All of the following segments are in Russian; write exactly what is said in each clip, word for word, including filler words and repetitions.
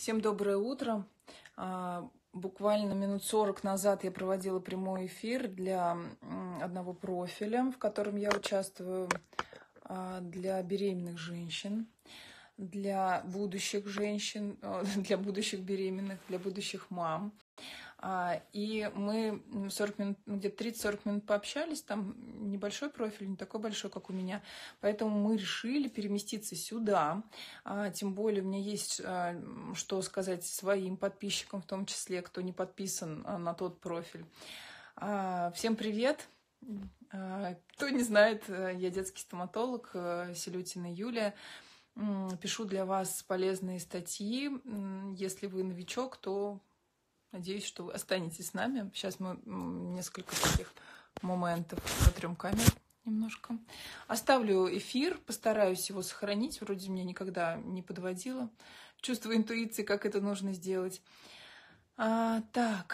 Всем доброе утро. А, Буквально минут сорок назад я проводила прямой эфир для одного профиля, в котором я участвую, а, для беременных женщин, для будущих женщин, для будущих беременных, для будущих мам. И мы сорок минут, где-то тридцать-сорок минут пообщались, там небольшой профиль, не такой большой, как у меня, поэтому мы решили переместиться сюда, тем более у меня есть что сказать своим подписчикам, в том числе, кто не подписан на тот профиль. Всем привет! Кто не знает, я детский стоматолог, Селютина Юлия. Пишу для вас полезные статьи. Если вы новичок, то надеюсь, что вы останетесь с нами. Сейчас мы несколько таких моментов сотрем камеру немножко. Оставлю эфир, постараюсь его сохранить. Вроде меня никогда не подводила. Чувство интуиции, как это нужно сделать. А, так,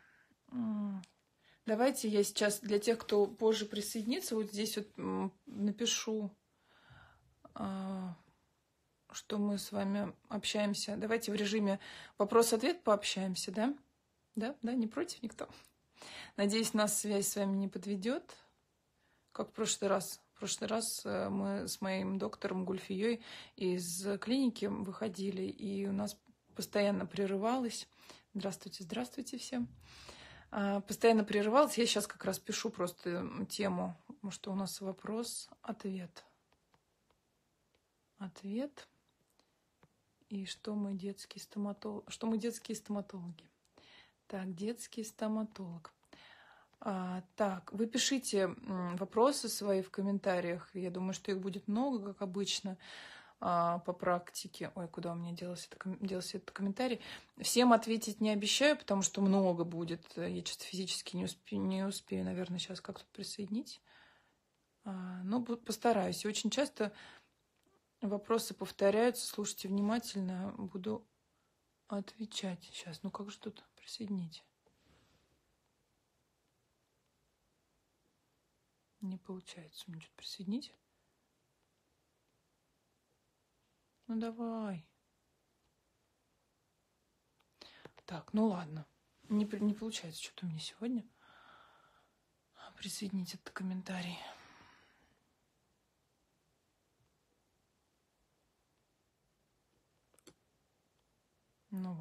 давайте я сейчас для тех, кто позже присоединится, вот здесь вот напишу, что мы с вами общаемся. Давайте в режиме вопрос-ответ пообщаемся, да? Да, да, не против никто? Надеюсь, нас связь с вами не подведет, как в прошлый раз. В прошлый раз мы с моим доктором Гульфией из клиники выходили, и у нас постоянно прерывалось. Здравствуйте, здравствуйте всем. Постоянно прерывалось. Я сейчас как раз пишу просто тему, что у нас вопрос-ответ. Ответ. И что мы детские стоматологи. Что мы детские стоматологи. Так, детский стоматолог. А, так, вы пишите вопросы свои в комментариях. Я думаю, что их будет много, как обычно, а, по практике. Ой, куда у меня делся, это, делся этот комментарий. Всем ответить не обещаю, потому что много будет. Я чисто физически не успею, не успею наверное, сейчас как-то присоединить. А, но постараюсь. И очень часто вопросы повторяются. Слушайте внимательно. Буду отвечать сейчас. Ну как же тут присоединить? Не получается мне что-то присоединить. Ну давай. Так, ну ладно. Не, не получается что-то мне сегодня присоединить этот комментарий. Ну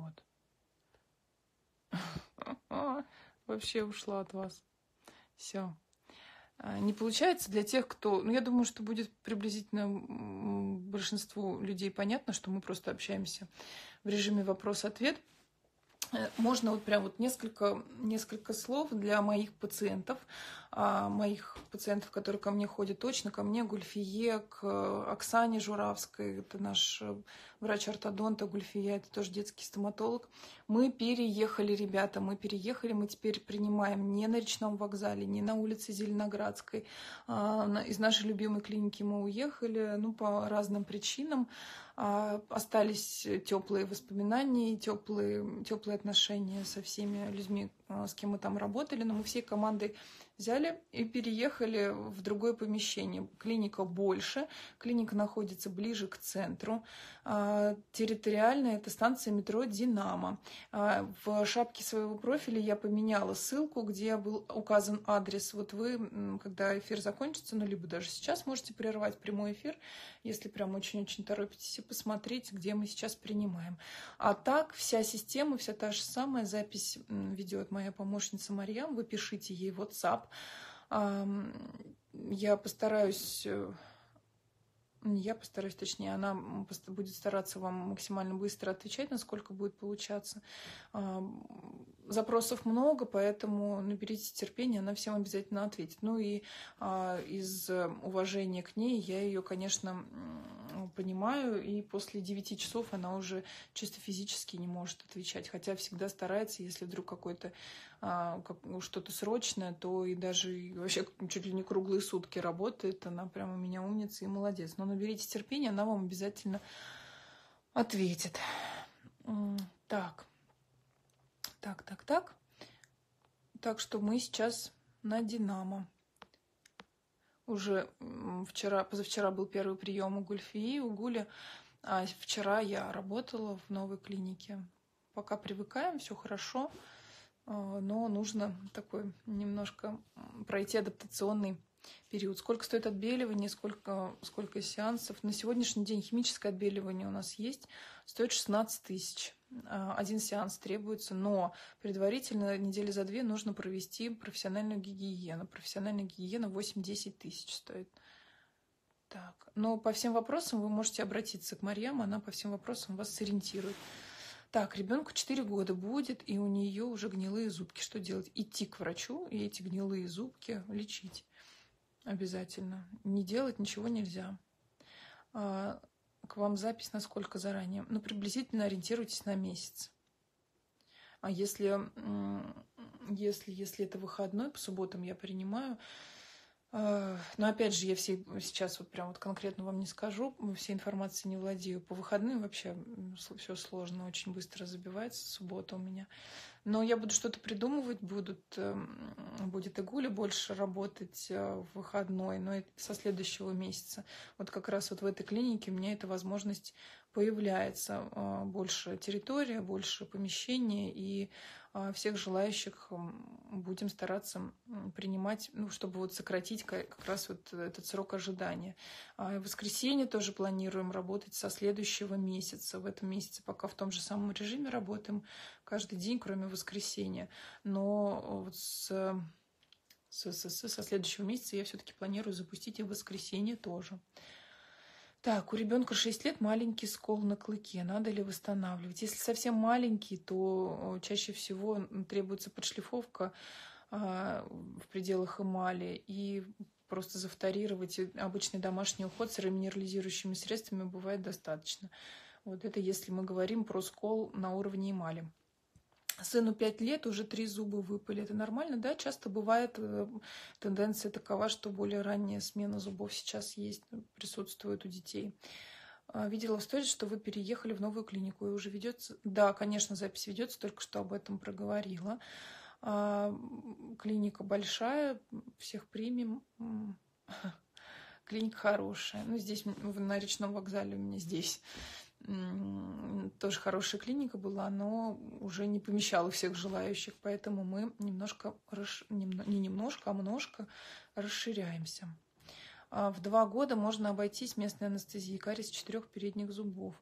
вот. Вообще ушла от вас. Все. Не получается для тех, кто... Ну, я думаю, что будет приблизительно большинству людей понятно, что мы просто общаемся в режиме вопрос-ответ. Можно вот прям вот несколько, несколько слов для моих пациентов, моих пациентов, которые ко мне ходят точно, ко мне, Гульфие, к Оксане Журавской, это наш врач-ортодонт, Гульфия, это тоже детский стоматолог. Мы переехали, ребята, мы переехали, мы теперь принимаем не на речном вокзале, не на улице Зеленоградской. Из нашей любимой клиники мы уехали, ну, по разным причинам. Остались теплые воспоминания, теплые, теплые отношения со всеми людьми, с кем мы там работали, но мы всей командой взяли и переехали в другое помещение. Клиника больше, клиника находится ближе к центру. Территориально это станция метро «Динамо». В шапке своего профиля я поменяла ссылку, где был указан адрес. Вот вы, когда эфир закончится, ну, либо даже сейчас можете прервать прямой эфир, если прям очень-очень торопитесь, и посмотреть, где мы сейчас принимаем. А так, вся система, вся та же самая, запись ведет моя помощница Марьям. Вы пишите ей в WhatsApp. Я постараюсь... Я постараюсь, точнее, она будет стараться вам максимально быстро отвечать, насколько будет получаться. Запросов много, поэтому наберите терпения, она всем обязательно ответит. Ну и из уважения к ней я ее, конечно, понимаю, и после девяти часов она уже чисто физически не может отвечать, хотя всегда старается, если вдруг какой-то что-то срочное, то и даже вообще чуть ли не круглые сутки работает, она прямо у меня умница и молодец. Но наберите терпения, она вам обязательно ответит. Так, так, так, так. Так что мы сейчас на «Динамо». Уже вчера, позавчера был первый прием у Гульфии, у Гули. А вчера я работала в новой клинике. Пока привыкаем, все хорошо, но нужно такой немножко пройти адаптационный период. Сколько стоит отбеливание, сколько, сколько сеансов. На сегодняшний день химическое отбеливание у нас есть, стоит шестнадцать тысяч. Один сеанс требуется, но предварительно недели за две нужно провести профессиональную гигиену. Профессиональная гигиена восемь-десять тысяч стоит. Так, но по всем вопросам вы можете обратиться к Марьям, она по всем вопросам вас сориентирует. Так, ребенку четыре года будет, и у нее уже гнилые зубки. Что делать? Идти к врачу и эти гнилые зубки лечить обязательно. Не делать ничего нельзя. А, к вам запись на сколько заранее? Ну, приблизительно ориентируйтесь на месяц. А если, если, если это выходной, по субботам я принимаю. Но опять же, я все, сейчас вот прям вот конкретно вам не скажу, всей информации не владею. По выходным вообще все сложно, очень быстро забивается суббота у меня. Но я буду что-то придумывать, будут, будет и Гуля больше работать в выходной, но это со следующего месяца. Вот как раз вот в этой клинике у меня эта возможность появляется. Больше территория, больше помещения, и всех желающих будем стараться принимать, ну, чтобы вот сократить как раз вот этот срок ожидания. А в воскресенье тоже планируем работать со следующего месяца. В этом месяце пока в том же самом режиме работаем каждый день, кроме воскресенья. Но вот с, с, с, со следующего месяца я все-таки планирую запустить и в воскресенье тоже. Так, у ребенка шесть лет, маленький скол на клыке. Надо ли восстанавливать? Если совсем маленький, то чаще всего требуется подшлифовка а, в пределах эмали и просто завторировать. Обычный домашний уход с реминерализирующими средствами бывает достаточно. Вот это если мы говорим про скол на уровне эмали. Сыну пять лет, уже три зуба выпали. Это нормально, да? Часто бывает тенденция такова, что более ранняя смена зубов сейчас есть, присутствует у детей. Видела в сторис, что вы переехали в новую клинику и уже ведется. Да, конечно, запись ведется, только что об этом проговорила. Клиника большая, всех примем. Клиника хорошая. Ну, здесь, на Речном вокзале у меня здесь. Тоже хорошая клиника была, но уже не помещала всех желающих, поэтому мы немножко, не немножко, а немножко расширяемся. В два года можно обойтись местной анестезией, кариес четырех передних зубов.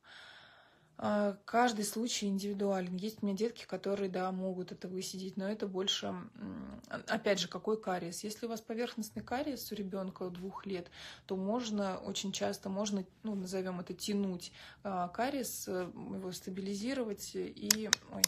Каждый случай индивидуален. Есть у меня детки, которые, да, могут это высидеть, но это больше, опять же, какой кариес. Если у вас поверхностный кариес у ребенка двух лет, то можно, очень часто можно, ну, назовем это, тянуть кариес, его стабилизировать и... Ой,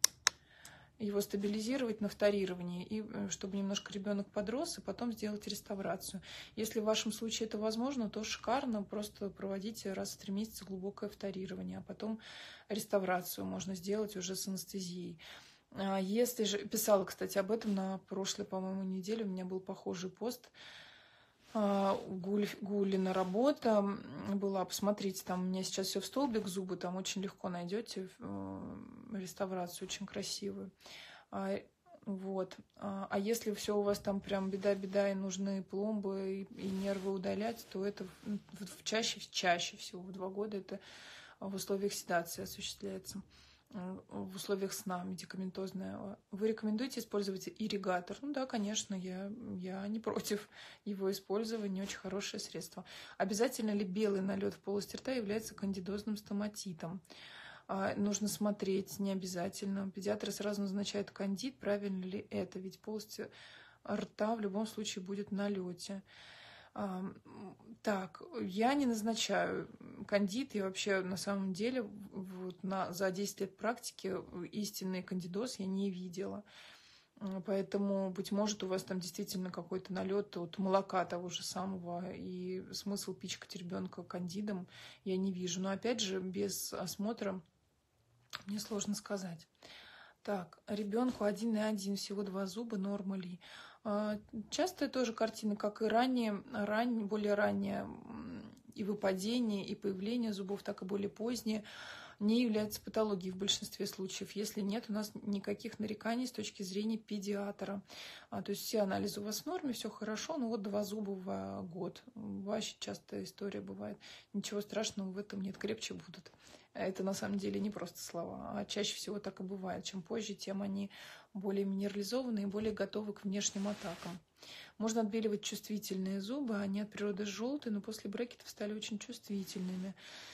его стабилизировать на вторировании, и чтобы немножко ребенок подрос, и потом сделать реставрацию. Если в вашем случае это возможно, то шикарно, просто проводите раз в три месяца глубокое вторирование, а потом реставрацию можно сделать уже с анестезией. Если же... Писала, кстати, об этом на прошлой, по-моему, неделе, у меня был похожий пост. Гуль, Гулина работа была, посмотрите, там у меня сейчас все в столбик зубы, там очень легко найдете реставрацию, очень красивую. Вот. А если все у вас там прям беда-беда и нужны пломбы и, и нервы удалять, то это чаще, чаще всего в два года это в условиях седации осуществляется. В условиях сна медикаментозная. Вы рекомендуете использовать ирригатор? Ну да, конечно, я, я не против его использования, очень хорошее средство. Обязательно ли белый налет в полости рта является кандидозным стоматитом? А, нужно смотреть, не обязательно. Педиатры сразу назначают кандид, правильно ли это? Ведь полость рта в любом случае будет в налете. Так, я не назначаю кандид, и вообще на самом деле вот на, за десять лет практики истинный кандидоз я не видела. Поэтому, быть может, у вас там действительно какой-то налет от молока того же самого, и смысл пичкать ребенка кандидом я не вижу. Но опять же, без осмотра мне сложно сказать. Так, ребенку один и один, всего два зуба, норма ли? Частая тоже картина, как и ранее, ранее, более ранняя и выпадение, и появление зубов, так и более поздние, не является патологией в большинстве случаев, если нет у нас никаких нареканий с точки зрения педиатра. А, то есть все анализы у вас в норме, все хорошо, но вот два зуба в год. Вообще частая история бывает. Ничего страшного в этом нет, крепче будут. Это на самом деле не просто слова, а чаще всего так и бывает. Чем позже, тем они более минерализованы и более готовы к внешним атакам. Можно отбеливать чувствительные зубы, они от природы желтые, но после брекетов стали очень чувствительными.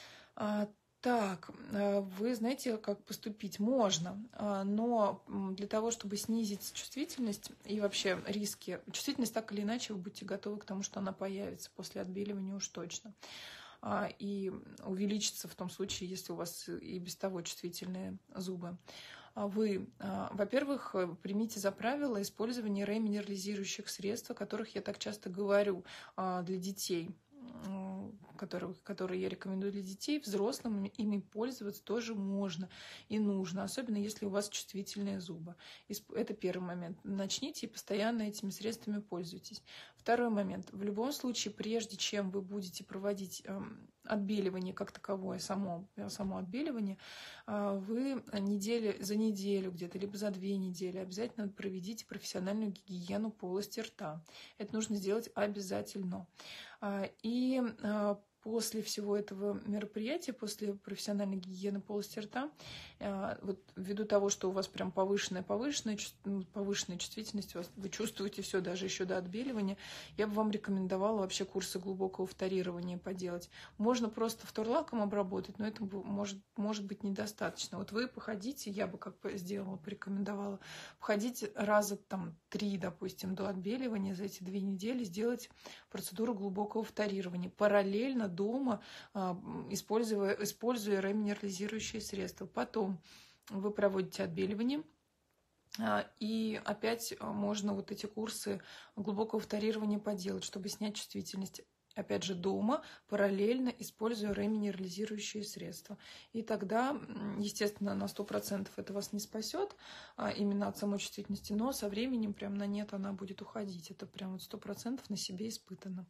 Так, вы знаете, как поступить? Можно, но для того, чтобы снизить чувствительность и вообще риски, чувствительность так или иначе, вы будете готовы к тому, что она появится после отбеливания уж точно. И увеличится в том случае, если у вас и без того чувствительные зубы. Вы, во-первых, примите за правило использование реминерализирующих средств, о которых я так часто говорю для детей, которые, которые я рекомендую для детей. Взрослым ими пользоваться тоже можно и нужно, особенно если у вас чувствительные зубы. Это первый момент. Начните и постоянно этими средствами пользуйтесь. Второй момент. В любом случае, прежде чем вы будете проводить отбеливание как таковое, само, само отбеливание, вы недели, за неделю где-то, либо за две недели обязательно проведите профессиональную гигиену полости рта. Это нужно сделать обязательно. И после всего этого мероприятия, после профессиональной гигиены полости рта, вот ввиду того, что у вас прям повышенная, повышенная, повышенная чувствительность, вы чувствуете все даже еще до отбеливания, я бы вам рекомендовала вообще курсы глубокого вторирования поделать. Можно просто вторлаком обработать, но это может, может быть недостаточно. Вот вы походите, я бы как бы сделала, порекомендовала, походите раза там три, допустим, до отбеливания, за эти две недели сделать процедуру глубокого вторирования. Параллельно дома, используя, используя реминерализирующие средства. Потом вы проводите отбеливание, и опять можно вот эти курсы глубокого вторирования поделать, чтобы снять чувствительность. Опять же, дома, параллельно используя реминерализирующие средства. И тогда, естественно, на сто процентов это вас не спасет именно от самой чувствительности, но со временем прям на нет она будет уходить. Это прям вот сто процентов на себе испытано.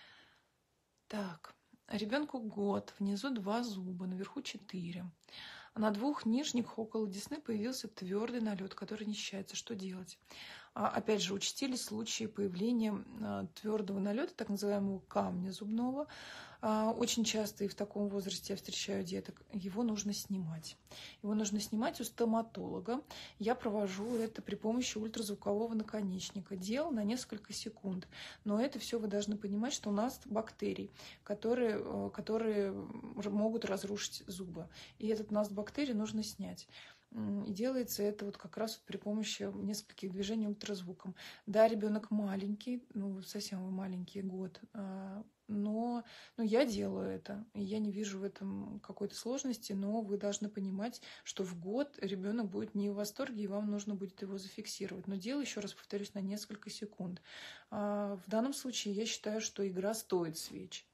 Так. Ребенку год, внизу два зуба, наверху четыре. На двух нижних около десны появился твердый налет, который не считается. Что делать? Опять же, учтили случаи появления твердого налета, так называемого камня зубного. Очень часто и в таком возрасте я встречаю деток. Его нужно снимать. Его нужно снимать у стоматолога. Я провожу это при помощи ультразвукового наконечника. Дело на несколько секунд. Но это все вы должны понимать, что у нас бактерии, которые, которые могут разрушить зубы. И этот наст бактерий нужно снять. И делается это вот как раз при помощи нескольких движений ультразвуком. Да, ребенок маленький, ну совсем маленький, год, но, но я делаю это. И я не вижу в этом какой-то сложности, но вы должны понимать, что в год ребенок будет не в восторге, и вам нужно будет его зафиксировать. Но дело, еще раз повторюсь, на несколько секунд. В данном случае я считаю, что игра стоит свеч.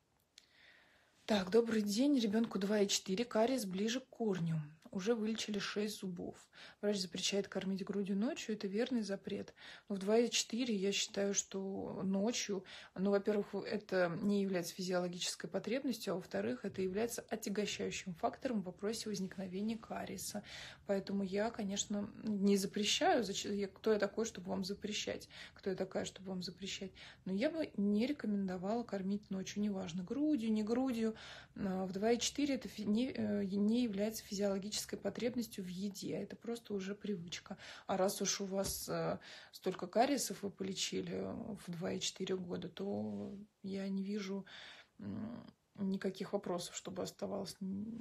Так, добрый день. Ребенку два и четыре, кариес ближе к корню. Уже вылечили шесть зубов. Врач запрещает кормить грудью ночью. Это верный запрет. Но в два и четыре я считаю, что ночью, ну, во-первых, это не является физиологической потребностью, а во-вторых, это является отягощающим фактором в вопросе возникновения кариеса. Поэтому я, конечно, не запрещаю. Кто я такой, чтобы вам запрещать? Кто я такая, чтобы вам запрещать? Но я бы не рекомендовала кормить ночью. Неважно, грудью, не грудью. В два и четыре это не, не является физиологической потребностью в еде. Это просто уже привычка. А раз уж у вас столько кариесов вы полечили в два и четыре года, то я не вижу никаких вопросов, чтобы оставалось.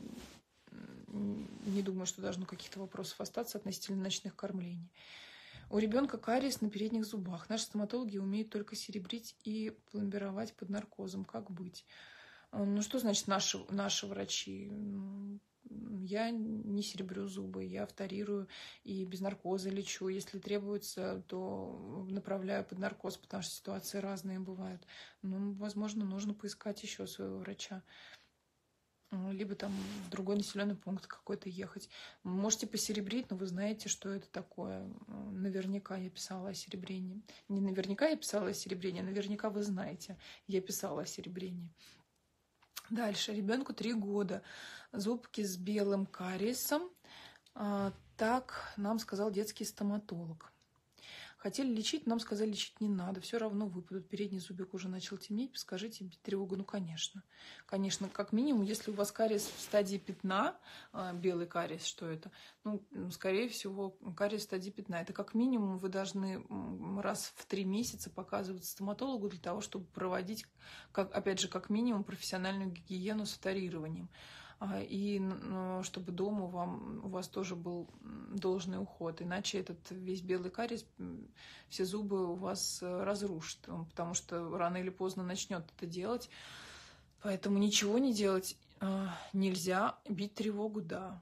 Не думаю, что должно каких-то вопросов остаться относительно ночных кормлений. У ребенка кариес на передних зубах. Наши стоматологи умеют только серебрить и пломбировать под наркозом. Как быть? Ну, что значит наши, наши врачи? Я не серебрю зубы, я вторирую и без наркоза лечу. Если требуется, то направляю под наркоз, потому что ситуации разные бывают. Ну, возможно, нужно поискать еще своего врача. Либо там в другой населенный пункт какой-то ехать. Можете посеребрить, но вы знаете, что это такое. Наверняка я писала о серебрении. Не наверняка я писала о серебрении, а наверняка вы знаете. Я писала о серебрении. Дальше. Ребенку три года. Зубки с белым кариесом. А, так нам сказал детский стоматолог. Хотели лечить, нам сказали, лечить не надо. Все равно выпадут. Передний зубик уже начал темнеть. Скажите, бить тревогу? Ну, конечно. Конечно, как минимум, если у вас кариес в стадии пятна, белый кариес, что это? Ну, скорее всего, кариес в стадии пятна. Это как минимум вы должны раз в три месяца показывать стоматологу для того, чтобы проводить, как, опять же, как минимум профессиональную гигиену с фторированием. И чтобы дома вам, у вас тоже был должный уход. Иначе этот весь белый кариес, все зубы у вас разрушит, потому что рано или поздно начнет это делать. Поэтому ничего не делать нельзя. Бить тревогу, да.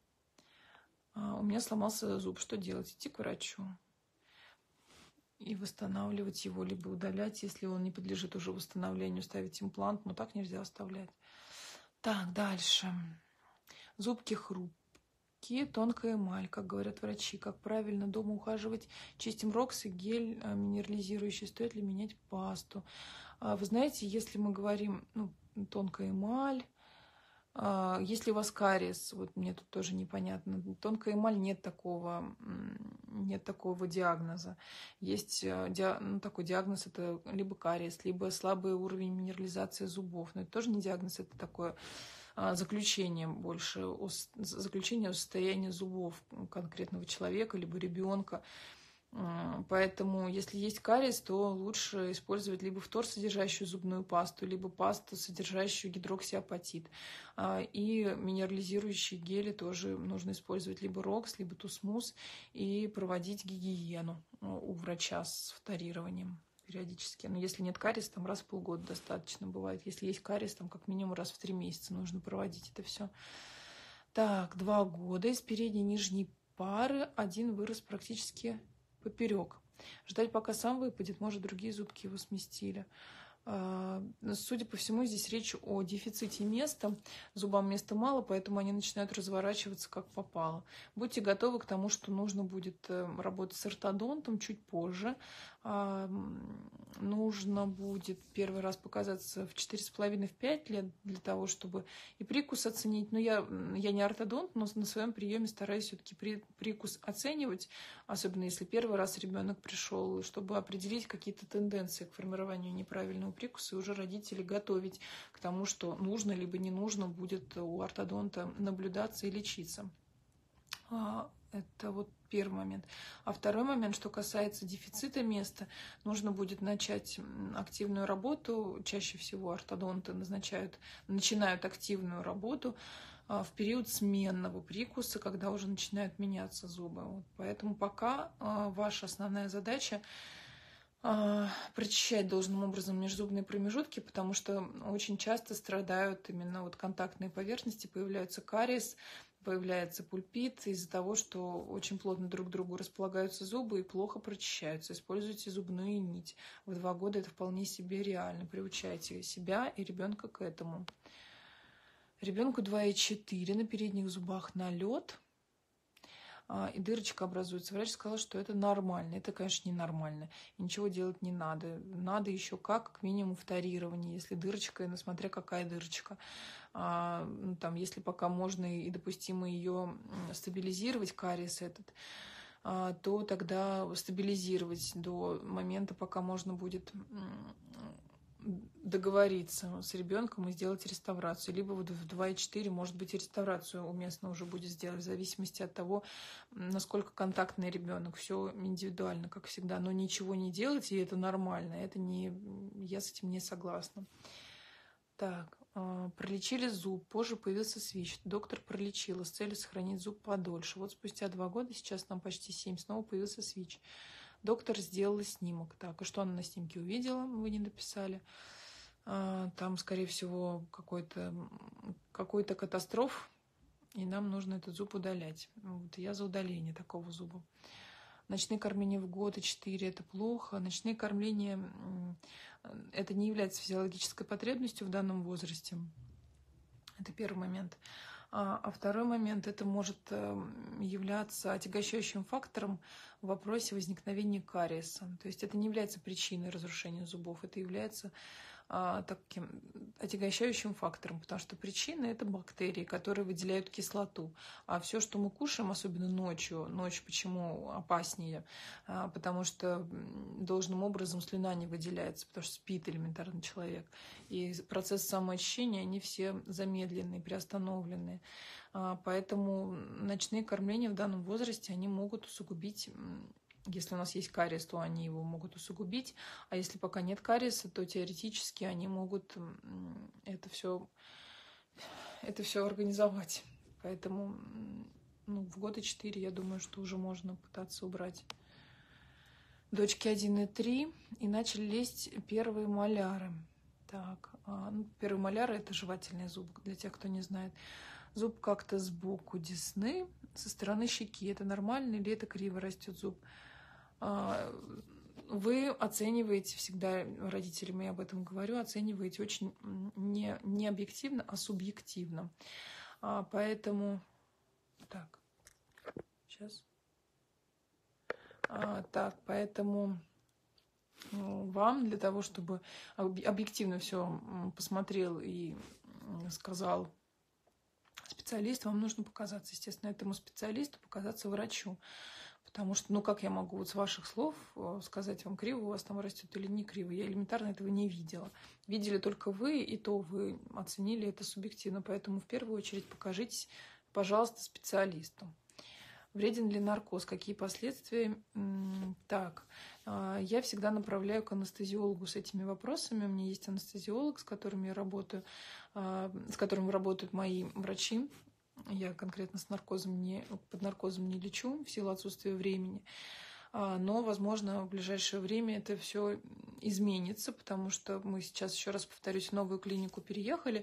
У меня сломался зуб. Что делать? Идти к врачу и восстанавливать его, либо удалять, если он не подлежит уже восстановлению, ставить имплант. Но так нельзя оставлять. Так, дальше. Зубки хрупкие, тонкая эмаль, как говорят врачи. Как правильно дома ухаживать? Чистим рокс и гель минерализирующий. Стоит ли менять пасту? Вы знаете, если мы говорим, ну, тонкая эмаль, если у вас кариес, вот мне тут тоже непонятно, тонкая эмаль, нет такого, нет такого диагноза. Есть ну, такой диагноз, это либо кариес, либо слабый уровень минерализации зубов. Но это тоже не диагноз, это такое заключение больше, заключение о состоянии зубов конкретного человека, либо ребенка. Поэтому, если есть кариес, то лучше использовать либо фторсодержащую зубную пасту, либо пасту, содержащую гидроксиапатит. И минерализирующие гели тоже нужно использовать либо рокс, либо тусмус, и проводить гигиену у врача с фторированием периодически. Но если нет кариеса, там раз в полгода достаточно бывает. Если есть кариес, там как минимум раз в три месяца нужно проводить это все. Так, два года. Из передней и нижней пары один вырос практически поперек. Ждать, пока сам выпадет, может, другие зубки его сместили. Судя по всему, здесь речь о дефиците места. Зубам места мало, поэтому они начинают разворачиваться как попало. Будьте готовы к тому, что нужно будет работать с ортодонтом чуть позже. Нужно будет первый раз показаться в четыре с половиной - пять лет для того, чтобы и прикус оценить. Но я, я не ортодонт, но на своем приеме стараюсь все-таки при, прикус оценивать, особенно если первый раз ребенок пришел, чтобы определить какие-то тенденции к формированию неправильного прикуса, и уже родители готовить к тому, что нужно либо не нужно будет у ортодонта наблюдаться и лечиться. Это вот первый момент. А второй момент, что касается дефицита места, нужно будет начать активную работу. Чаще всего ортодонты назначают, начинают активную работу в период сменного прикуса, когда уже начинают меняться зубы. Вот поэтому пока ваша основная задача прочищать должным образом межзубные промежутки, потому что очень часто страдают именно вот контактные поверхности, появляется кариес, появляется пульпит из-за того, что очень плотно друг к другу располагаются зубы и плохо прочищаются. Используйте зубную нить. В два года это вполне себе реально. Приучайте себя и ребенка к этому. Ребенку два и четыре, на передних зубах налет, и дырочка образуется. Врач сказал, что это нормально. Это, конечно, ненормально. И ничего делать не надо. Надо еще как, как минимум, фторирование. Если дырочка, ну, смотря какая дырочка. А, ну, там, если пока можно и допустимо ее стабилизировать, кариес этот, а, то тогда стабилизировать до момента, пока можно будет договориться с ребенком и сделать реставрацию. Либо вот в два и четыре, может быть, и реставрацию уместно уже будет сделать, в зависимости от того, насколько контактный ребенок. Все индивидуально, как всегда. Но ничего не делать, и это нормально. Это не... Я с этим не согласна. Так, пролечили зуб, позже появился свич. Доктор пролечила с целью сохранить зуб подольше. Вот спустя два года, сейчас нам почти семь, снова появился свич. Доктор сделала снимок. Так, и что она на снимке увидела? Вы не дописали. Там, скорее всего, какой-то какой-то катастроф, и нам нужно этот зуб удалять. Вот я за удаление такого зуба. Ночные кормления в год и четыре – это плохо. Ночные кормления – это не является физиологической потребностью в данном возрасте. Это первый момент. А второй момент – это может являться отягощающим фактором в вопросе возникновения кариеса. То есть это не является причиной разрушения зубов, это является а, таким отягощающим фактором, потому что причина – это бактерии, которые выделяют кислоту. А все, что мы кушаем, особенно ночью, ночью почему опаснее? А, потому что должным образом слюна не выделяется, потому что спит элементарно человек. И процесс самоочищения, они все замедленные, приостановленные. А, поэтому ночные кормления в данном возрасте, они могут усугубить. Если у нас есть кариес, то они его могут усугубить, а если пока нет кариеса, то теоретически они могут это все, это все организовать. Поэтому ну, в года четыре, я думаю, что уже можно пытаться убрать. Дочки один и три, и начали лезть первые маляры. Так, ну, первые маляры – это жевательный зуб, для тех, кто не знает. Зуб как-то сбоку десны, со стороны щеки. Это нормально или это криво растет зуб? Вы оцениваете всегда, родителям я об этом говорю, оцениваете очень не, не объективно, а субъективно. А, поэтому, так, сейчас. А, так, поэтому вам для того, чтобы объективно все посмотрел и сказал специалист, вам нужно показаться, естественно, этому специалисту, показаться врачу. Потому что, ну как я могу вот с ваших слов сказать вам, криво у вас там растет или не криво? Я элементарно этого не видела. Видели только вы, и то вы оценили это субъективно. Поэтому в первую очередь покажитесь, пожалуйста, специалисту. Вреден ли наркоз? Какие последствия? Так, я всегда направляю к анестезиологу с этими вопросами. У меня есть анестезиолог, с которым я работаю, с которым работают мои врачи. Я конкретно с наркозом не, под наркозом не лечу в силу отсутствия времени. Но, возможно, в ближайшее время это все изменится, потому что мы сейчас, еще раз повторюсь, в новую клинику переехали,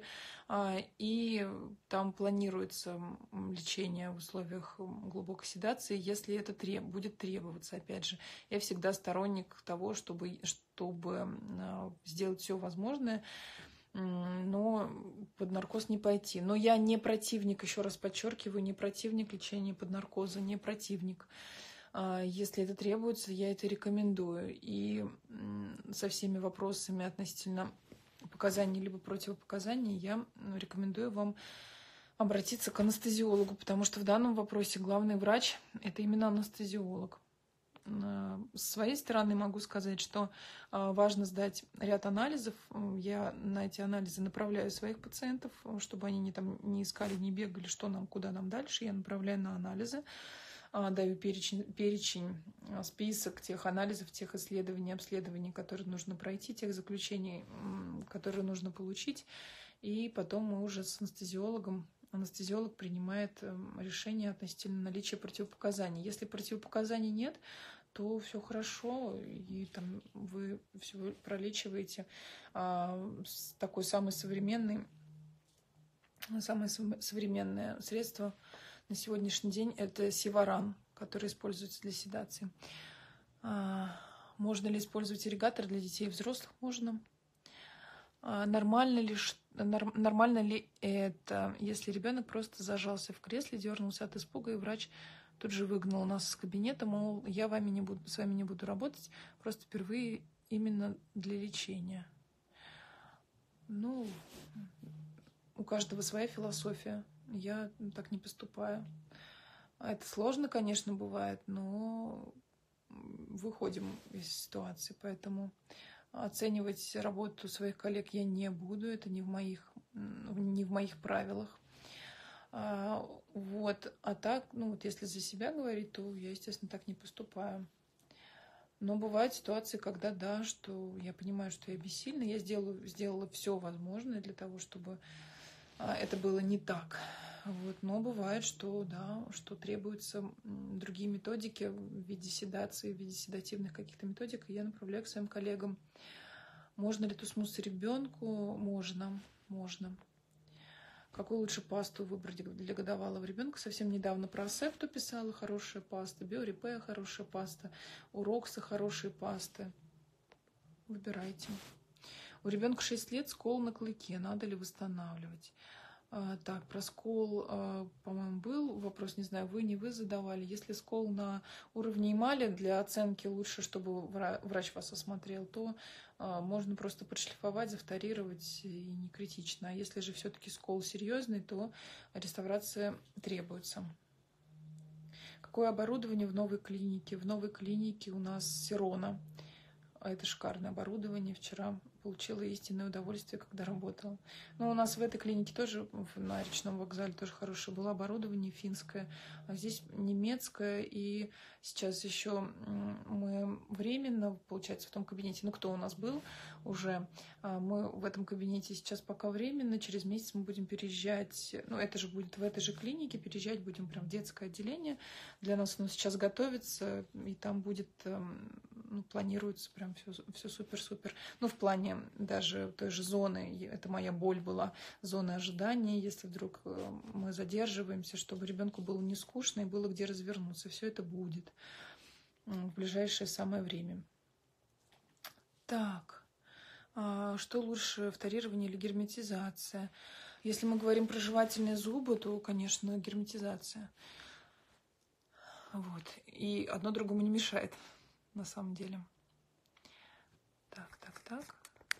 и там планируется лечение в условиях глубокой седации, если это треб... будет требоваться, опять же. Я всегда сторонник того, чтобы, чтобы сделать все возможное, но под наркоз не пойти. Но я не противник, еще раз подчеркиваю, не противник лечения под наркозом, не противник. Если это требуется, я это рекомендую. И со всеми вопросами относительно показаний либо противопоказаний я рекомендую вам обратиться к анестезиологу, потому что в данном вопросе главный врач – это именно анестезиолог. С своей стороны могу сказать, что важно сдать ряд анализов. Я на эти анализы направляю своих пациентов, чтобы они не, там, не искали, не бегали, что нам, куда нам дальше. Я направляю на анализы, даю перечень, перечень, список тех анализов, тех исследований, обследований, которые нужно пройти, тех заключений, которые нужно получить. И потом мы уже с анестезиологом Анестезиолог принимает решение относительно наличия противопоказаний. Если противопоказаний нет, то все хорошо, и там вы все пролечиваете. А, такой самый современный, самое современное средство на сегодняшний день – это севаран, который используется для седации. А, можно ли использовать ирригатор для детей и взрослых? Можно. А, нормально ли что? Нормально ли это, если ребенок просто зажался в кресле, дернулся от испуга, и врач тут же выгнал нас из кабинета, мол, я вами не буду, с вами не буду работать, просто впервые именно для лечения. Ну, у каждого своя философия. Я так не поступаю. Это сложно, конечно, бывает, но выходим из ситуации, поэтому оценивать работу своих коллег я не буду, это не в моих, не в моих правилах. А, вот. А так, ну вот если за себя говорить, то я, естественно, так не поступаю. Но бывают ситуации, когда да, что я понимаю, что я бессильна, я сделаю, сделала все возможное для того, чтобы это было не так. Вот. Но бывает, что да, что требуются другие методики в виде седации, в виде седативных каких-то методик, и я направляю к своим коллегам. Можно ли тусмус ребенку? Можно, можно. Какую лучше пасту выбрать для годовалого ребенка? Совсем недавно про Асепту писала, хорошая паста, Биорепея хорошая паста, у Рокса хорошие пасты. Выбирайте. У ребенка шесть лет скол на клыке, надо ли восстанавливать? А, так, про скол, а, по-моему, был вопрос, не знаю, вы, не вы задавали. Если скол на уровне эмали, для оценки лучше, чтобы вра- врач вас осмотрел, то а, можно просто подшлифовать, завторировать и не критично. А если же все-таки скол серьезный, то реставрация требуется. Какое оборудование в новой клинике? В новой клинике у нас Сирона. Это шикарное оборудование. Вчера получила истинное удовольствие, когда работала. Но у нас в этой клинике тоже, на речном вокзале, тоже хорошее было оборудование, финское. А здесь немецкое. И сейчас еще мы временно, получается, в том кабинете, ну, кто у нас был уже, мы в этом кабинете сейчас пока временно. Через месяц мы будем переезжать, ну, это же будет в этой же клинике, переезжать будем прям в детское отделение. Для нас оно сейчас готовится, и там будет, ну, планируется прям все, все супер-супер. Ну, в плане даже той же зоны, это моя боль была, зоны ожидания, если вдруг мы задерживаемся, чтобы ребенку было не скучно и было где развернуться. Все это будет в ближайшее самое время. Так, что лучше, вторирование или герметизация? Если мы говорим про жевательные зубы, то, конечно, герметизация. Вот. И одно другому не мешает, на самом деле. Так, так, так.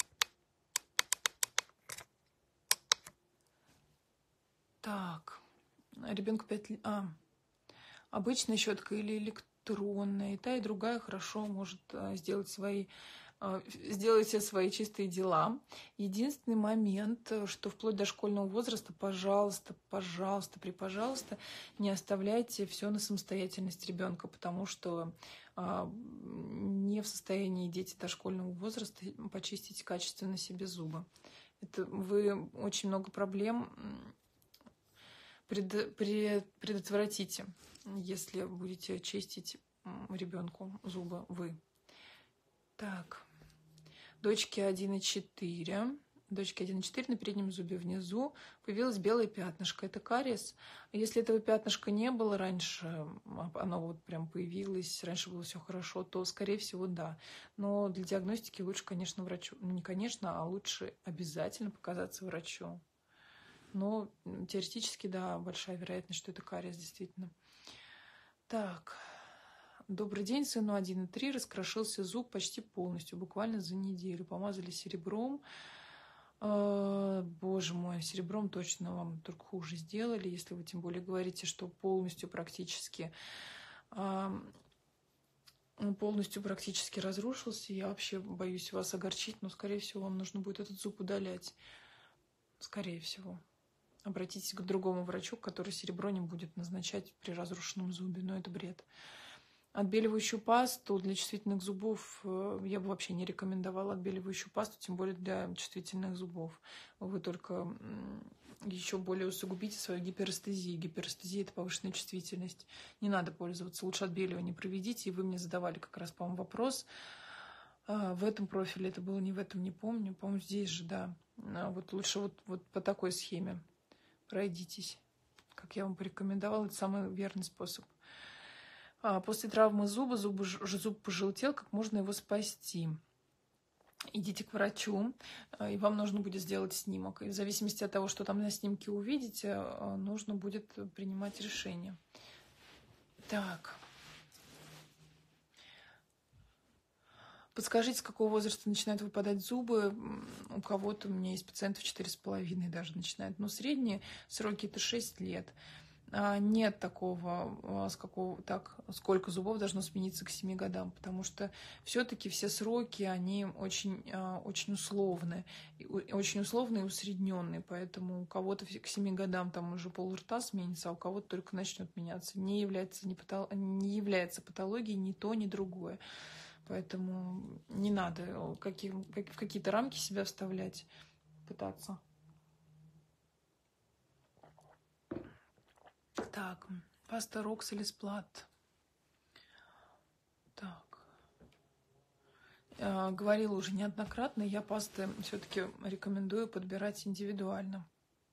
Так. Ребенку пять лет. А, обычная щетка или электронная. И та, и другая хорошо может сделать свои сделать все свои чистые дела. Единственный момент, что вплоть до школьного возраста, пожалуйста, пожалуйста, при пожалуйста, не оставляйте все на самостоятельность ребенка, потому что а, не в состоянии дети дошкольного возраста почистить качественно себе зубы. Это вы очень много проблем пред, пред, предотвратите, если будете чистить ребенку зубы вы. Так, дочке один и четыре. Дочке один и четыре на переднем зубе внизу появилось белое пятнышко. Это кариес. Если этого пятнышка не было раньше, оно вот прям появилось, раньше было все хорошо, то, скорее всего, да. Но для диагностики лучше, конечно, врачу. Ну, не конечно, а лучше обязательно показаться врачу. Но теоретически, да, большая вероятность, что это кариес, действительно. Так. Добрый день, сыну один и три, раскрошился зуб почти полностью, буквально за неделю. Помазали серебром. Боже мой, серебром точно вам только хуже сделали, если вы тем более говорите, что полностью практически полностью практически разрушился. Я вообще боюсь вас огорчить, но, скорее всего, вам нужно будет этот зуб удалять. Скорее всего. Обратитесь к другому врачу, который серебро не будет назначать при разрушенном зубе, но это бред. Отбеливающую пасту для чувствительных зубов я бы вообще не рекомендовала отбеливающую пасту, тем более для чувствительных зубов. Вы только еще более усугубите свою гиперэстезию. Гиперэстезия – это повышенная чувствительность. Не надо пользоваться. Лучше отбеливание проведите. И вы мне задавали как раз, по-моему, вопрос в этом профиле. Это было не в этом, не помню. По-моему, здесь же, да. Вот лучше вот, вот по такой схеме пройдитесь. Как я вам порекомендовала, это самый верный способ. После травмы зуба, зуб, зуб пожелтел, как можно его спасти? Идите к врачу, и вам нужно будет сделать снимок. И в зависимости от того, что там на снимке увидите, нужно будет принимать решение. Так. Подскажите, с какого возраста начинают выпадать зубы? У кого-то, у меня есть пациентов четыре с половиной даже начинают. Но средние сроки это шесть лет. Нет такого, с какого, так, сколько зубов должно смениться к семи годам, потому что все-таки все сроки, они очень, очень условны, очень условные и усредненные, поэтому у кого-то к семи годам там уже пол рта сменится, а у кого-то только начнет меняться. Не является, не патол... не является патологией ни то, ни другое. Поэтому не надо какие, в какие-то рамки себя вставлять, пытаться. Так, паста Рокс или Сплат. Так. Э, говорила уже неоднократно, я пасты все-таки рекомендую подбирать индивидуально.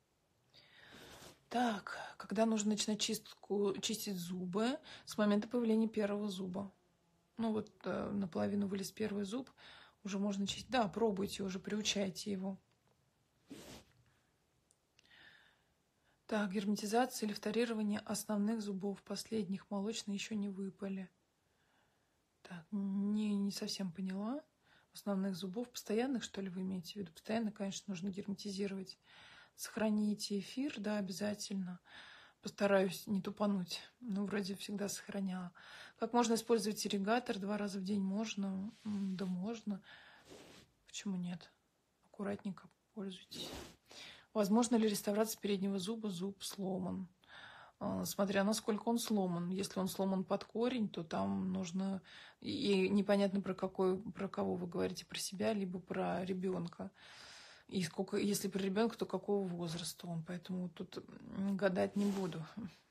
Так, когда нужно начинать чистку, чистить зубы? С момента появления первого зуба. Ну вот э, наполовину вылез первый зуб, уже можно чистить. Да, пробуйте уже, приучайте его. Так, герметизация или вторирование основных зубов. Последних молочные еще не выпали. Так, не, не совсем поняла. Основных зубов. Постоянных, что ли, вы имеете в виду? Постоянно, конечно, нужно герметизировать. Сохраните эфир, да, обязательно. Постараюсь не тупануть. Ну, вроде всегда сохраняла. Как можно использовать ирригатор? Два раза в день можно? Да можно. Почему нет? Аккуратненько пользуйтесь. Возможно ли реставрация переднего зуба? Зуб сломан. Смотря насколько он сломан. Если он сломан под корень, то там нужно... И непонятно, про, какой, про кого вы говорите, про себя, либо про ребенка. И сколько, если про ребенка, то какого возраста он. Поэтому тут гадать не буду.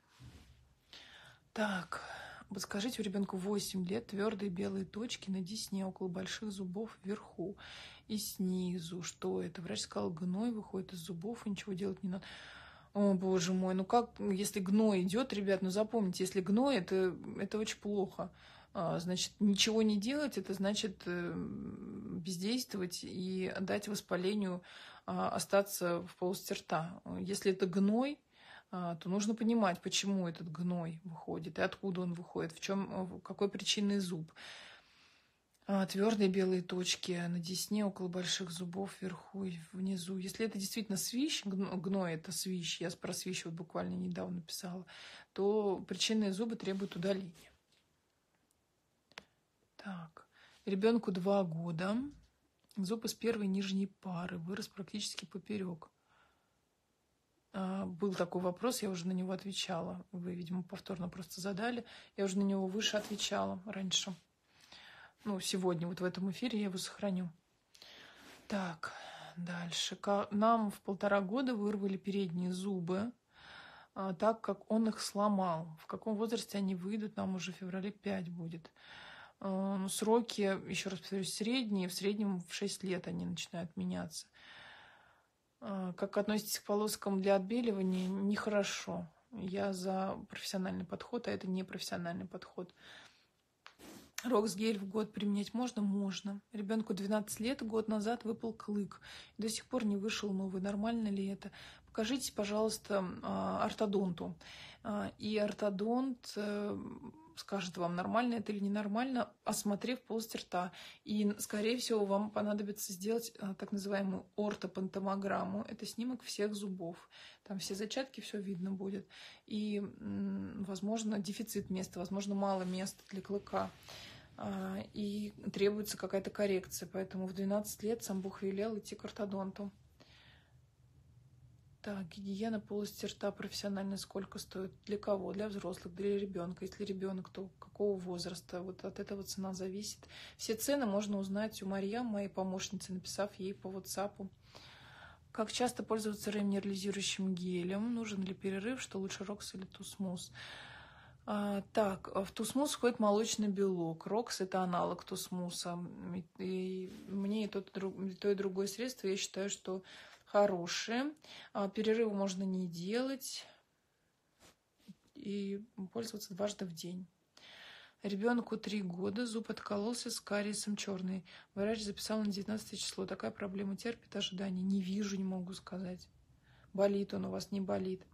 Так, подскажите, у ребенка восемь лет, твердые белые точки на десне, около больших зубов вверху и снизу. Что это? Врач сказал, гной выходит из зубов, и ничего делать не надо. О, боже мой, ну как, если гной идет, ребят, ну запомните, если гной, это, это очень плохо. А, значит, ничего не делать, это значит бездействовать и дать воспалению а, остаться в полости рта. Если это гной, а, то нужно понимать, почему этот гной выходит и откуда он выходит, в чем, какой причинный зуб. Твердые белые точки на десне, около больших зубов, вверху и внизу. Если это действительно свищ, гной это свищ, я про свищ вот буквально недавно писала, то причинные зубы требуют удаления. Так, ребенку два года, зуб из первой нижней пары вырос практически поперек. Был такой вопрос, я уже на него отвечала. Вы, видимо, повторно просто задали. Я уже на него выше отвечала раньше. Ну, сегодня, вот в этом эфире я его сохраню. Так, дальше. Нам в полтора года вырвали передние зубы, так как он их сломал. В каком возрасте они выйдут? Нам уже в феврале пять будет. Сроки, еще раз повторюсь, средние. В среднем в шесть лет они начинают меняться. Как относитесь к полоскам для отбеливания? Нехорошо. Я за профессиональный подход, а это не профессиональный подход. Роксгель в год применять можно? Можно. Ребенку двенадцать лет, год назад выпал клык. До сих пор не вышел новый. Нормально ли это? Покажите, пожалуйста, ортодонту. И ортодонт скажет вам, нормально это или ненормально, осмотрев полость рта. И, скорее всего, вам понадобится сделать так называемую ортопантомограмму. Это снимок всех зубов. Там все зачатки, все видно будет. И, возможно, дефицит места, возможно, мало места для клыка. И требуется какая-то коррекция. Поэтому в двенадцать лет сам Бог велел идти к ортодонту. Так, гигиена полости рта профессионально сколько стоит? Для кого? Для взрослых, для ребенка. Если ребенок, то какого возраста? Вот от этого цена зависит. Все цены можно узнать у Марьям, моей помощницы, написав ей по WhatsApp. Как часто пользоваться реминерализирующим гелем? Нужен ли перерыв? Что лучше, Рокс или Тусмус? А, так, в Тусмус входит молочный белок. Рокс – это аналог Тусмуса. И мне и то, и то, и другое средство, я считаю, что хорошие. А, перерыва можно не делать. И пользоваться дважды в день. Ребенку три года, зуб откололся с кариесом черный. Врач записал на девятнадцатое число. Такая проблема терпит ожидание. Не вижу, не могу сказать. Болит он у вас, не болит.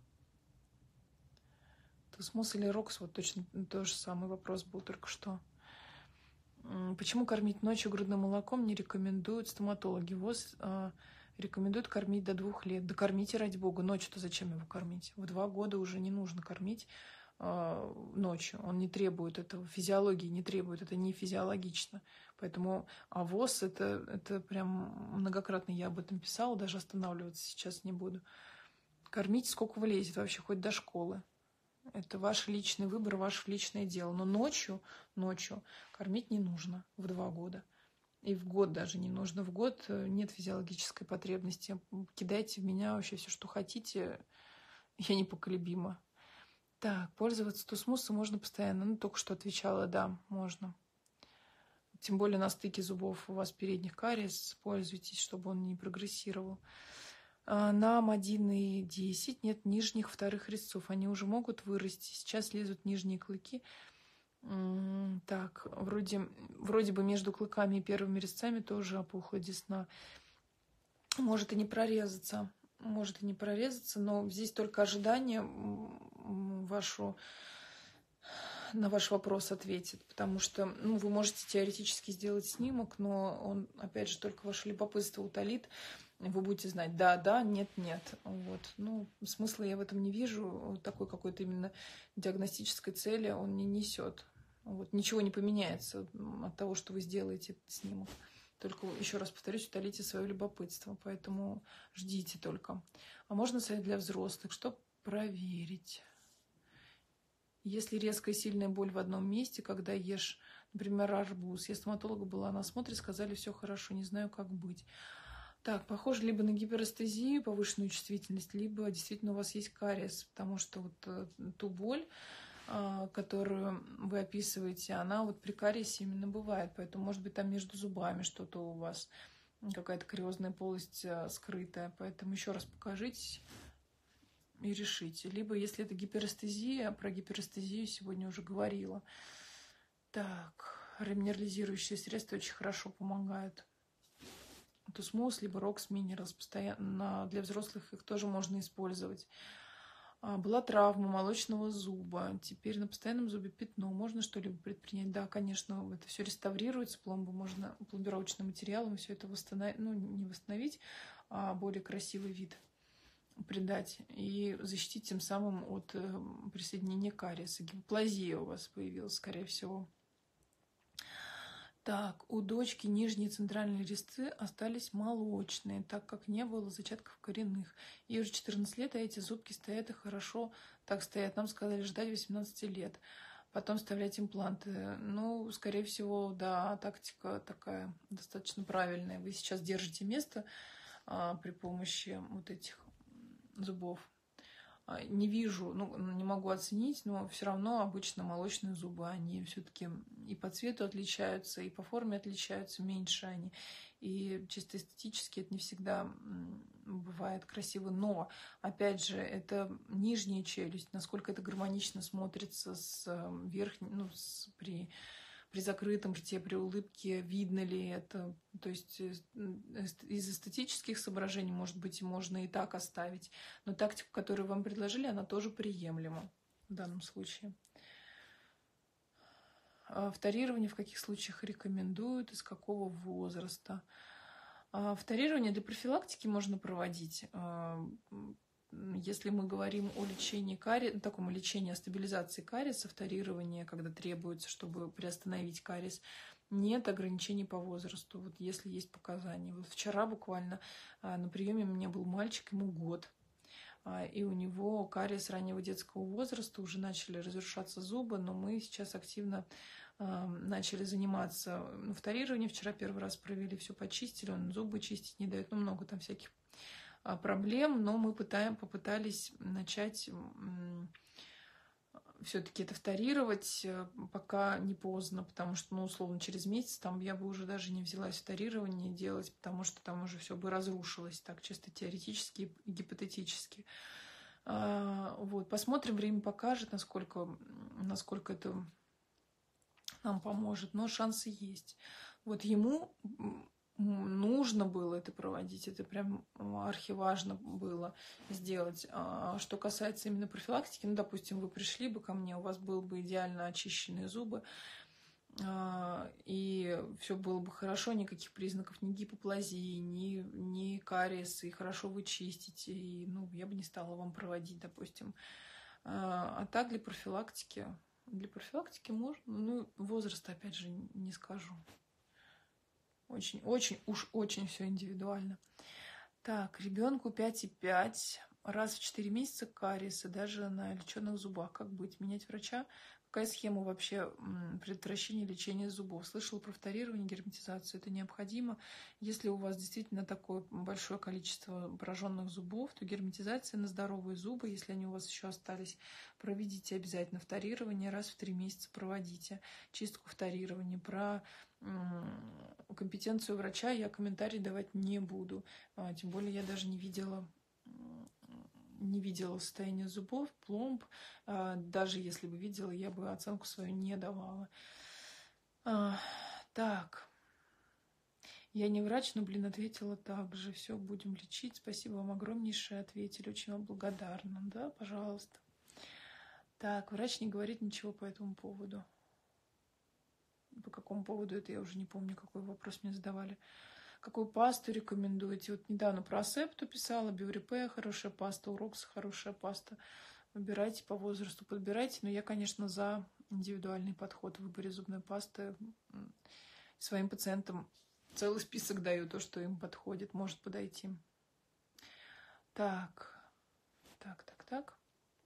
Тусмус или Рокс, вот точно тот же самый вопрос был только что. Почему кормить ночью грудным молоком не рекомендуют стоматологи? ВОЗ э, рекомендуют кормить до двух лет. Да кормите, ради бога. Ночью-то зачем его кормить? В два года уже не нужно кормить э, ночью. Он не требует этого. Физиологии не требует. Это не физиологично. Поэтому а ВОЗ это, это прям многократно я об этом писала. Даже останавливаться сейчас не буду. Кормите сколько влезет вообще, хоть до школы. Это ваш личный выбор, ваше личное дело. Но ночью, ночью кормить не нужно в два года. И в год даже не нужно. В год нет физиологической потребности. Кидайте в меня вообще все, что хотите. Я непоколебима. Так, пользоваться Тусмусом можно постоянно. Ну, только что отвечала, да, можно. Тем более на стыке зубов у вас передних кариес. Пользуйтесь, чтобы он не прогрессировал. Нам один и десять нет нижних вторых резцов. Они уже могут вырасти. Сейчас лезут нижние клыки. Так, вроде, вроде бы между клыками и первыми резцами тоже опухла десна. Может и не прорезаться. может и не прорезаться, но здесь только ожидание вашу, на ваш вопрос ответит, потому что ну, вы можете теоретически сделать снимок, но он, опять же, только ваше любопытство утолит. Вы будете знать, да, да, нет, нет. Вот. Ну, смысла я в этом не вижу. Такой какой-то именно диагностической цели он не несет. Вот. Ничего не поменяется от того, что вы сделаете этот снимок. Только, еще раз повторюсь, утолите свое любопытство. Поэтому ждите только. А можно совет для взрослых, чтобы проверить. Если резкая сильная боль в одном месте, когда ешь, например, арбуз. Я стоматолога была на осмотре, сказали, все хорошо, не знаю, как быть. Так, похоже либо на гиперестезию, повышенную чувствительность, либо действительно у вас есть кариес, потому что вот э, ту боль, э, которую вы описываете, она вот при кариесе именно бывает, поэтому может быть там между зубами что-то у вас, какая-то кариозная полость э, скрытая, поэтому еще раз покажитесь и решите. Либо если это гиперестезия, про гиперестезию сегодня уже говорила. Так, реминерализирующие средства очень хорошо помогают. Тусмус, либо Рокс Минералс, постоянно для взрослых их тоже можно использовать. Была травма молочного зуба, теперь на постоянном зубе пятно. Можно что-либо предпринять? Да, конечно, это все реставрируется, пломбу можно пломбировочным материалом все это восстановить, ну не восстановить, а более красивый вид придать и защитить тем самым от присоединения кариеса. Гипоплазия у вас появилась, скорее всего. Так, у дочки нижние центральные резцы остались молочные, так как не было зачатков коренных. Ей уже четырнадцать лет, а эти зубки стоят и хорошо так стоят. Нам сказали ждать восемнадцати лет, потом вставлять импланты. Ну, скорее всего, да, тактика такая достаточно правильная. Вы сейчас держите место а, при помощи вот этих зубов. Не вижу, ну, не могу оценить, но все равно обычно молочные зубы, они все-таки и по цвету отличаются, и по форме отличаются, меньше они. И чисто эстетически это не всегда бывает красиво. Но, опять же, это нижняя челюсть, насколько это гармонично смотрится с верхней, ну, с, при... при закрытом рте, при улыбке, видно ли это. То есть из эстетических соображений, может быть, можно и так оставить. Но тактику, которую вам предложили, она тоже приемлема в данном случае. Вторирование в каких случаях рекомендуют, из какого возраста? Вторирование для профилактики можно проводить. Если мы говорим о лечении кариеса, таком лечении, о стабилизации кариеса, вторирование, когда требуется, чтобы приостановить кариес, нет ограничений по возрасту, вот если есть показания. Вот вчера буквально на приеме у меня был мальчик, ему год, и у него кариес раннего детского возраста, уже начали разрушаться зубы, но мы сейчас активно начали заниматься вторированием. Вчера первый раз провели, все почистили, он зубы чистить не дает, ну много там всяких проблем, но мы пытаем, попытались начать все-таки это вторировать, пока не поздно, потому что, ну, условно, через месяц там я бы уже даже не взялась вторирование делать, потому что там уже все бы разрушилось, так чисто теоретически и гипотетически. Вот, посмотрим, время покажет, насколько, насколько это нам поможет, но шансы есть. Вот ему нужно было это проводить, это прям архиважно было сделать. А что касается именно профилактики, ну, допустим, вы пришли бы ко мне, у вас был бы идеально очищенные зубы, и все было бы хорошо, никаких признаков ни гипоплазии, ни, ни кариеса, и хорошо вы чистите, и, ну, я бы не стала вам проводить, допустим. А так для профилактики, для профилактики можно, ну, возраст, опять же, не скажу. Очень, очень, уж очень все индивидуально. Так, ребенку пять и пять, раз в четыре месяца кариеса, даже на леченых зубах. Как быть? Менять врача? Какая схема вообще предотвращения лечения зубов? Слышала про вторирование, герметизацию. Это необходимо. Если у вас действительно такое большое количество пораженных зубов, то герметизация на здоровые зубы, если они у вас еще остались, проведите обязательно вторирование, раз в три месяца проводите чистку вторирования. Про компетенцию врача я комментарий давать не буду. Тем более я даже не видела не видела состояние зубов, пломб. Даже если бы видела, я бы оценку свою не давала. Так. Я не врач, но, блин, ответила так же. Все, будем лечить. Спасибо вам огромнейшее. Ответили. Очень вам благодарна. Да, пожалуйста. Так, врач не говорит ничего по этому поводу. По какому поводу это, я уже не помню, какой вопрос мне задавали. Какую пасту рекомендуете? Вот недавно про Асепту писала. Биорепе хорошая паста, Урокс хорошая паста. Выбирайте по возрасту, подбирайте. Но я, конечно, за индивидуальный подход в выборе зубной пасты. Своим пациентам целый список даю, то, что им подходит, может подойти. Так, так, так, так.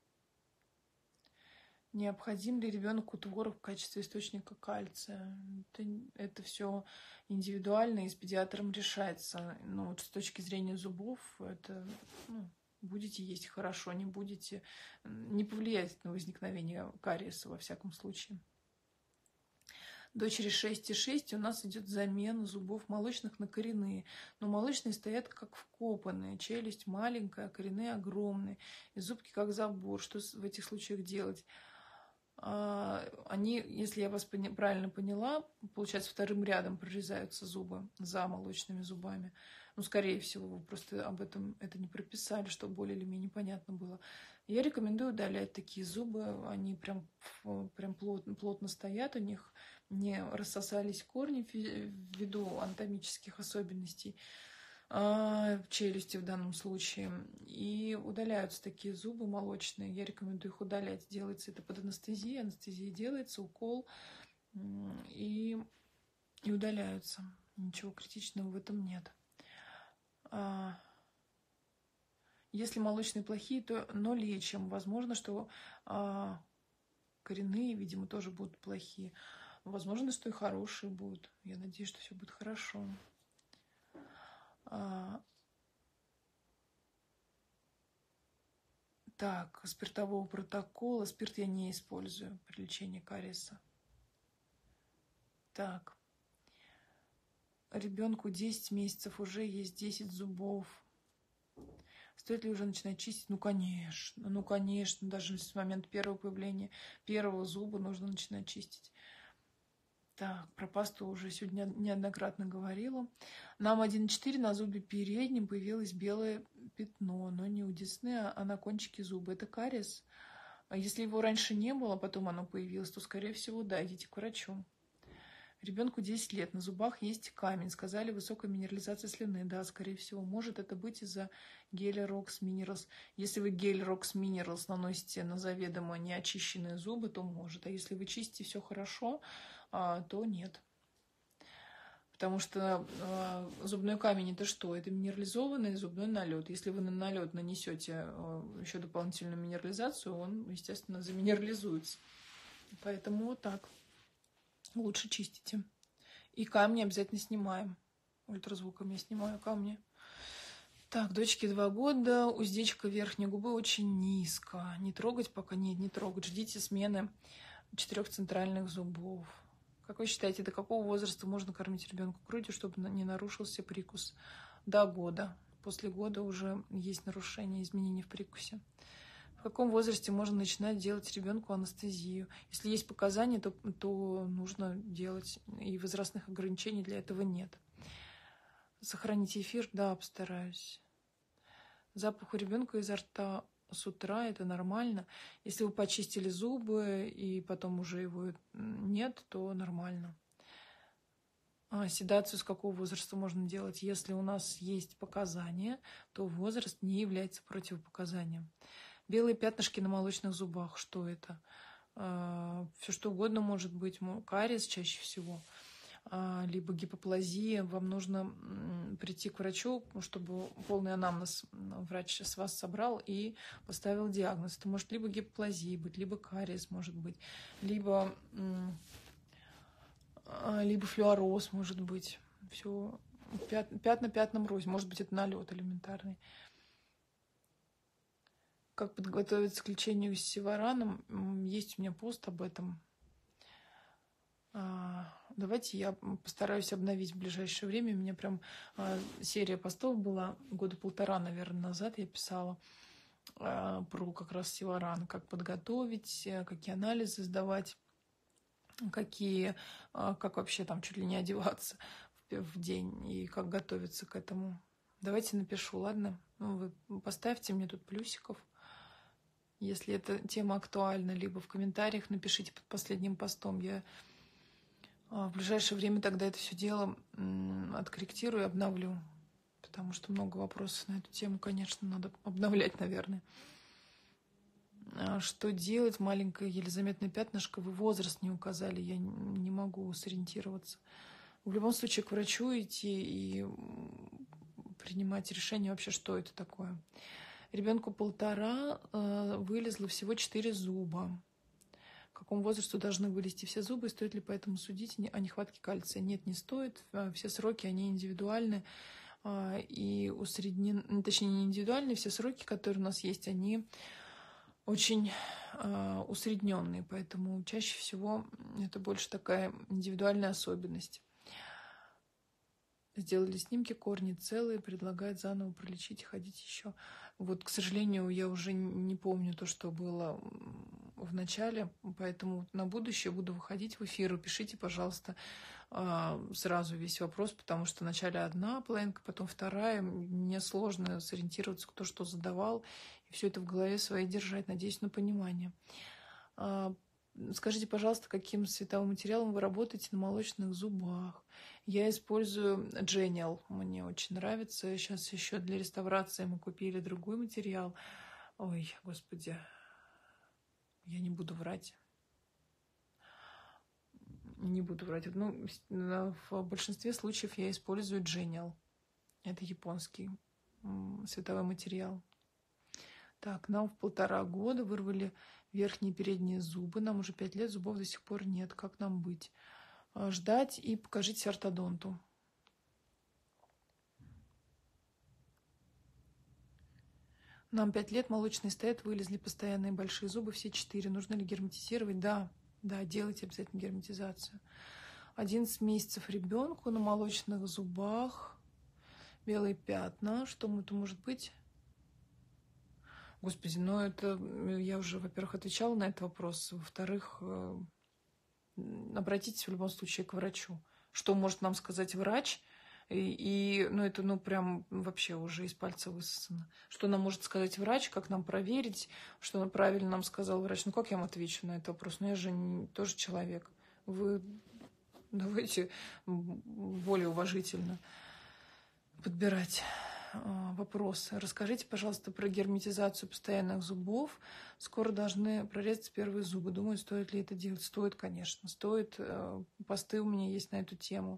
Необходим ли ребенку творог в качестве источника кальция? Это, это все индивидуально и с педиатром решается. Но вот с точки зрения зубов, это, ну, будете есть хорошо, не будете, не повлияет на возникновение кариеса во всяком случае. Дочери шесть и шесть, у нас идет замена зубов молочных на коренные. Но молочные стоят как вкопанные. Челюсть маленькая, коренные огромные. И зубки как забор. Что в этих случаях делать? Они, если я вас правильно поняла, получается, вторым рядом прорезаются зубы за молочными зубами. Ну, скорее всего, вы просто об этом это не прописали, чтобы более или менее понятно было. Я рекомендую удалять такие зубы. Они прям, прям плотно, плотно стоят, у них не рассосались корни ввиду анатомических особенностей челюсти в данном случае. И удаляются такие зубы молочные. Я рекомендую их удалять. Делается это под анестезией. Анестезия делается, укол. И, и удаляются. Ничего критичного в этом нет. Если молочные плохие, то но лечим. Возможно, что коренные, видимо, тоже будут плохие. Возможно, что и хорошие будут. Я надеюсь, что все будет хорошо. Так, спиртового протокола. Спирт я не использую при лечении кариеса. Так. Ребенку десять месяцев, уже есть десять зубов. Стоит ли уже начинать чистить? Ну, конечно. Ну, конечно. Даже с момента первого появления первого зуба нужно начинать чистить. Так, про пасту уже сегодня неоднократно говорила. Нам один и четыре на зубе переднем появилось белое пятно, но не у десны, а на кончике зуба. Это кариес. А если его раньше не было, потом оно появилось, то, скорее всего, да, идите к врачу. Ребенку десять лет, на зубах есть камень. Сказали, высокая минерализация слюны. Да, скорее всего, может это быть из-за геля Rox Minerals. Если вы гель Rox Minerals наносите на заведомо неочищенные зубы, то может. А если вы чистите все хорошо, то нет. Потому что э, зубной камень это что? Это минерализованный зубной налет. Если вы на налет нанесете э, еще дополнительную минерализацию, он, естественно, заминерализуется. Поэтому вот так. Лучше чистите. И камни обязательно снимаем. Ультразвуком я снимаю камни. Так, дочке два года. Уздечка верхней губы очень низко. Не трогать пока нет, не трогать. Ждите смены четырех центральных зубов. Как вы считаете, до какого возраста можно кормить ребенка грудью, чтобы не нарушился прикус? До года. После года уже есть нарушение, изменения в прикусе. В каком возрасте можно начинать делать ребенку анестезию? Если есть показания, то, то нужно делать, и возрастных ограничений для этого нет. Сохраните эфир? Да, постараюсь. Запах у ребенка изо рта с утра, это нормально. Если вы почистили зубы и потом уже его нет, то нормально. А седацию с какого возраста можно делать? Если у нас есть показания, то возраст не является противопоказанием. Белые пятнышки на молочных зубах. Что это? Все что угодно может быть. Кариес чаще всего. Либо гипоплазия. Вам нужно прийти к врачу, чтобы полный анамнез врач с вас собрал и поставил диагноз. Это может либо гипоплазия быть, либо кариес может быть, либо, либо флюороз может быть. Все пятна пятном розе. Может быть, это налет элементарный. Как подготовиться к лечению с севараном? Есть у меня пост об этом. Давайте я постараюсь обновить в ближайшее время. У меня прям серия постов была года полтора, наверное, назад. Я писала про как раз севаран, как подготовить, какие анализы сдавать, какие, как вообще там чуть ли не одеваться в в день и как готовиться к этому. Давайте напишу, ладно? Ну, вы поставьте мне тут плюсиков, если эта тема актуальна, либо в комментариях напишите под последним постом. Я в ближайшее время тогда это все дело откорректирую и обновлю, потому что много вопросов на эту тему, конечно, надо обновлять, наверное. Что делать? Маленькое, еле заметное пятнышко. Вы возраст не указали, я не могу сориентироваться. В любом случае к врачу идти и принимать решение вообще, что это такое. Ребенку полтора, вылезло всего четыре зуба. К какому возрасту должны вылезти все зубы? Стоит ли поэтому судить о нехватке кальция? Нет, не стоит. Все сроки, они индивидуальны. И усреднены, точнее, не индивидуальные, все сроки, которые у нас есть, они очень усредненные. Поэтому чаще всего это больше такая индивидуальная особенность. Сделали снимки, корни целые, предлагают заново пролечить и ходить еще. Вот, к сожалению, я уже не помню то, что было в начале, поэтому на будущее буду выходить в эфир. Пишите, пожалуйста, сразу весь вопрос, потому что вначале одна половинка, потом вторая. Мне сложно сориентироваться, кто что задавал, и все это в голове своей держать. Надеюсь на понимание. Скажите, пожалуйста, каким световым материалом вы работаете на молочных зубах? Я использую Genial, мне очень нравится. Сейчас еще для реставрации мы купили другой материал. Ой, господи, я не буду врать. Не буду врать. Ну, в большинстве случаев я использую Genial. Это японский световой материал. Так, нам в полтора года вырвали верхние и передние зубы. Нам уже пять лет, зубов до сих пор нет. Как нам быть? Ждать и покажите ортодонту. Нам пять лет, молочные стоят, вылезли постоянные большие зубы, все четыре. Нужно ли герметизировать? Да, да, делайте обязательно герметизацию. одиннадцать месяцев ребенку на молочных зубах. Белые пятна. Что это может быть? Господи, ну это я уже, во-первых, отвечала на этот вопрос. Во-вторых, обратитесь в любом случае к врачу. Что может нам сказать врач? И, и ну это ну прям вообще уже из пальца высосано. Что нам может сказать врач, как нам проверить, что правильно нам сказал врач? Ну как я вам отвечу на этот вопрос? Ну я же не, тоже человек. Вы давайте более уважительно подбирать вопросы. Расскажите, пожалуйста, про герметизацию постоянных зубов. Скоро должны прорезаться первые зубы. Думаю, стоит ли это делать? Стоит, конечно. Стоит. Посты у меня есть на эту тему.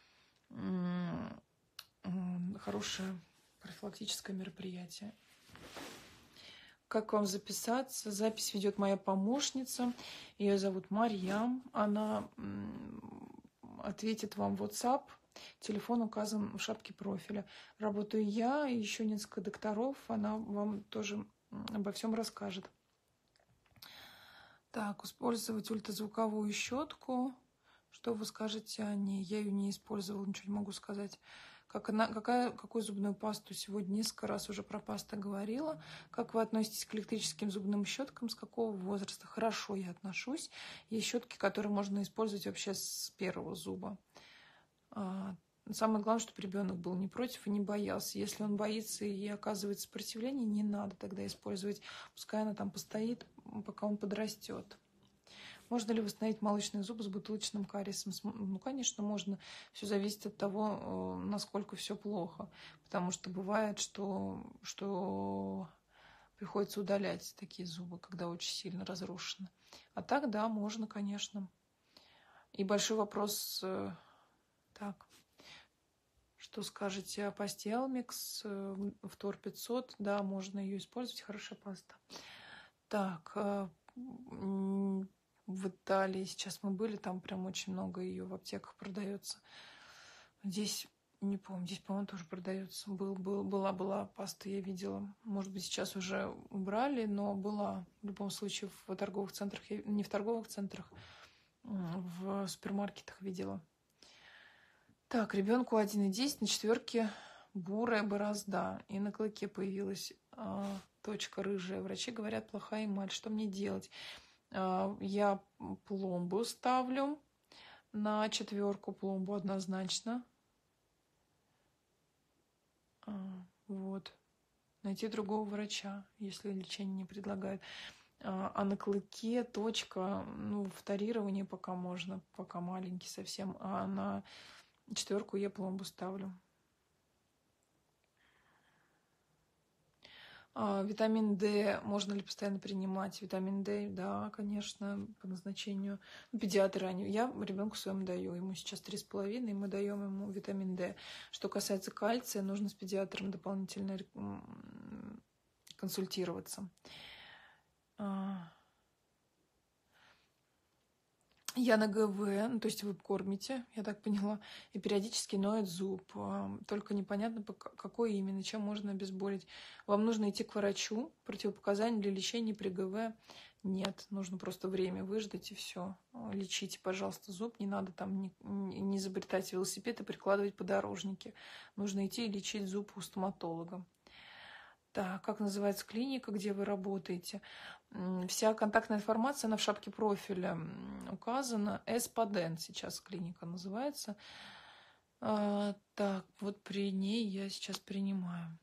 Хорошее профилактическое мероприятие. Как вам записаться? Запись ведет моя помощница. Ее зовут Марьям. Она ответит вам в WhatsApp. Телефон указан в шапке профиля. Работаю я и еще несколько докторов. Она вам тоже обо всем расскажет. Так, использовать ультразвуковую щетку. Что вы скажете о ней? Я ее не использовала, ничего не могу сказать. Как она, какая, какую зубную пасту сегодня несколько раз уже про пасту говорила. Как вы относитесь к электрическим зубным щеткам? С какого возраста? Хорошо, я отношусь. Есть щетки, которые можно использовать вообще с первого зуба. Самое главное, чтобы ребенок был не против и не боялся. Если он боится и оказывает сопротивление, не надо тогда использовать. Пускай она там постоит, пока он подрастет. Можно ли восстановить молочные зубы с бутылочным кариесом? Ну, конечно, можно. Все зависит от того, насколько все плохо. Потому что бывает, что, что приходится удалять такие зубы, когда очень сильно разрушены. А так, да, можно, конечно. И большой вопрос... Так, что скажете о пасте Elmex в Тор пятьсот? Да, можно ее использовать, хорошая паста. Так, в Италии сейчас мы были, там прям очень много ее в аптеках продается. Здесь, не помню, здесь, по-моему, тоже продается. Был, был, была, была паста, я видела. Может быть, сейчас уже убрали, но была в любом случае в торговых центрах, не в торговых центрах, в супермаркетах видела. Так, ребенку один и десять, на четверке бурая борозда. И на клыке появилась а, точка рыжая. Врачи говорят, плохая эмаль. Что мне делать? А, я пломбу ставлю на четверку, пломбу однозначно. Вот. Найти другого врача, если лечение не предлагают. А на клыке точка, ну, вторирование пока можно, пока маленький совсем. А на четверку я пломбу ставлю. А, витамин D можно ли постоянно принимать? Витамин D, да, конечно, по назначению. Ну, педиатры, они, я ребенку своему даю. Ему сейчас три с половиной, мы даем ему витамин D. Что касается кальция, нужно с педиатром дополнительно консультироваться. Я на ГВ, ну, то есть вы кормите, я так поняла, и периодически ноет зуб. Только непонятно, какой именно, чем можно обезболить. Вам нужно идти к врачу, противопоказаний для лечения при ГВ нет. Нужно просто время выждать и все. Лечите, пожалуйста, зуб. Не надо там не, не изобретать велосипед и прикладывать подорожники. Нужно идти и лечить зуб у стоматолога. Так, как называется клиника, где вы работаете? Вся контактная информация, она в шапке профиля указана. Эспаден сейчас клиника называется. А, так, вот при ней я сейчас принимаю.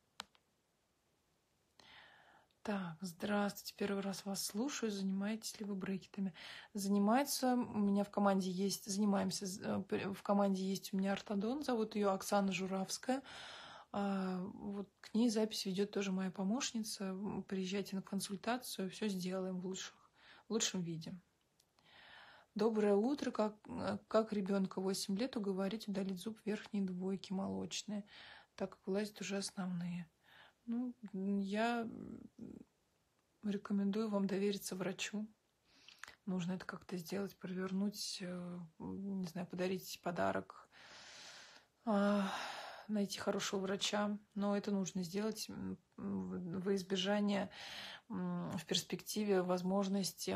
Так, здравствуйте, первый раз вас слушаю. Занимаетесь ли вы брекетами? Занимается, у меня в команде есть, занимаемся, в команде есть у меня ортодон, зовут ее Оксана Журавская. А, вот к ней запись ведет тоже моя помощница. Приезжайте на консультацию, все сделаем в, лучших, в лучшем виде. Доброе утро. Как, как ребенка восемь лет уговорить удалить зуб верхней двойки молочные, так как вылазят уже основные? Ну, я рекомендую вам довериться врачу. Нужно это как-то сделать, провернуть, не знаю, подарить подарок, найти хорошего врача, но это нужно сделать во избежание в перспективе возможности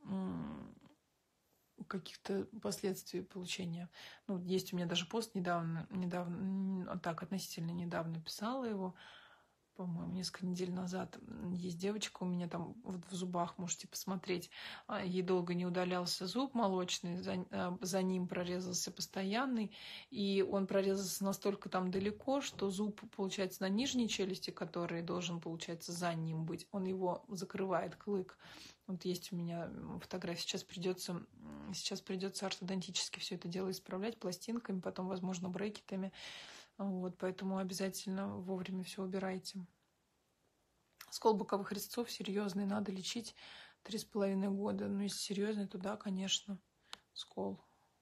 каких-то последствий получения. Ну, есть у меня даже пост недавно, недавно, так, относительно недавно писала его, по-моему, несколько недель назад. Есть девочка у меня там вот в зубах, можете посмотреть. Ей долго не удалялся зуб молочный, за, за ним прорезался постоянный, и он прорезался настолько там далеко, что зуб, получается, на нижней челюсти, который должен, получается, за ним быть, он его закрывает, клык. Вот есть у меня фотография. Сейчас придется, сейчас придется ортодонтически все это дело исправлять пластинками, потом, возможно, брекетами. Вот, поэтому обязательно вовремя все убирайте. Скол боковых резцов серьезный, надо лечить три с половиной года. Ну, если серьезный, то да, конечно, скол.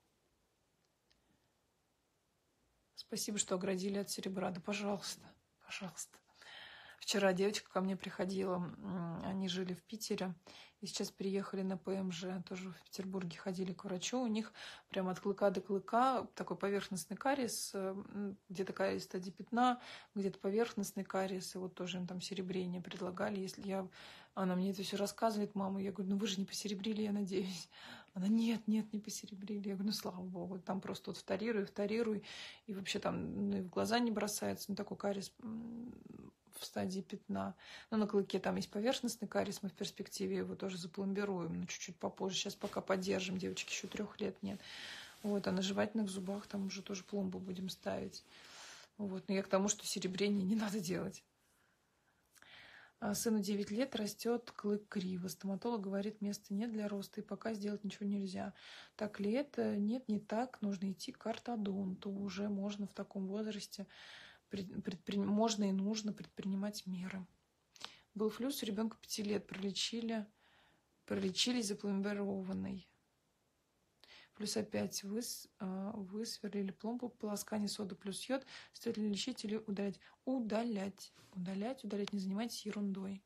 Спасибо, что оградили от серебра. Да, пожалуйста, пожалуйста. Вчера девочка ко мне приходила, они жили в Питере, и сейчас переехали на ПМЖ, тоже в Петербурге ходили к врачу, у них прямо от клыка до клыка такой поверхностный кариес, где-то кариес в стадии пятна, где-то поверхностный кариес, и вот тоже им там серебрение предлагали, если я... Она мне это все рассказывает, мама, я говорю, ну вы же не посеребрили, я надеюсь. Она, нет, нет, не посеребрили. Я говорю, ну слава богу, там просто вот вторируй, вторируй, и вообще там ну, и в глаза не бросается, ну такой кариес в стадии пятна. Но на клыке там есть поверхностный кариес, мы в перспективе его тоже запломбируем, но чуть-чуть попозже. Сейчас пока поддержим, девочки еще трех лет нет. Вот, а на жевательных зубах там уже тоже пломбу будем ставить. Вот, но я к тому, что серебрение не надо делать. А сыну девять лет, растет клык криво. Стоматолог говорит, места нет для роста, и пока сделать ничего нельзя. Так ли это? Нет, не так. Нужно идти к ортодонту. Уже можно в таком возрасте Предпри... можно и нужно предпринимать меры. Был флюс у ребенка пяти лет, пролечили, пролечили запломбированный. Плюс опять выс... высверлили пломбу, полоскание соды плюс йод. Стоит ли лечить или удалять? Удалять. Удалять, удалять, не занимайтесь ерундой.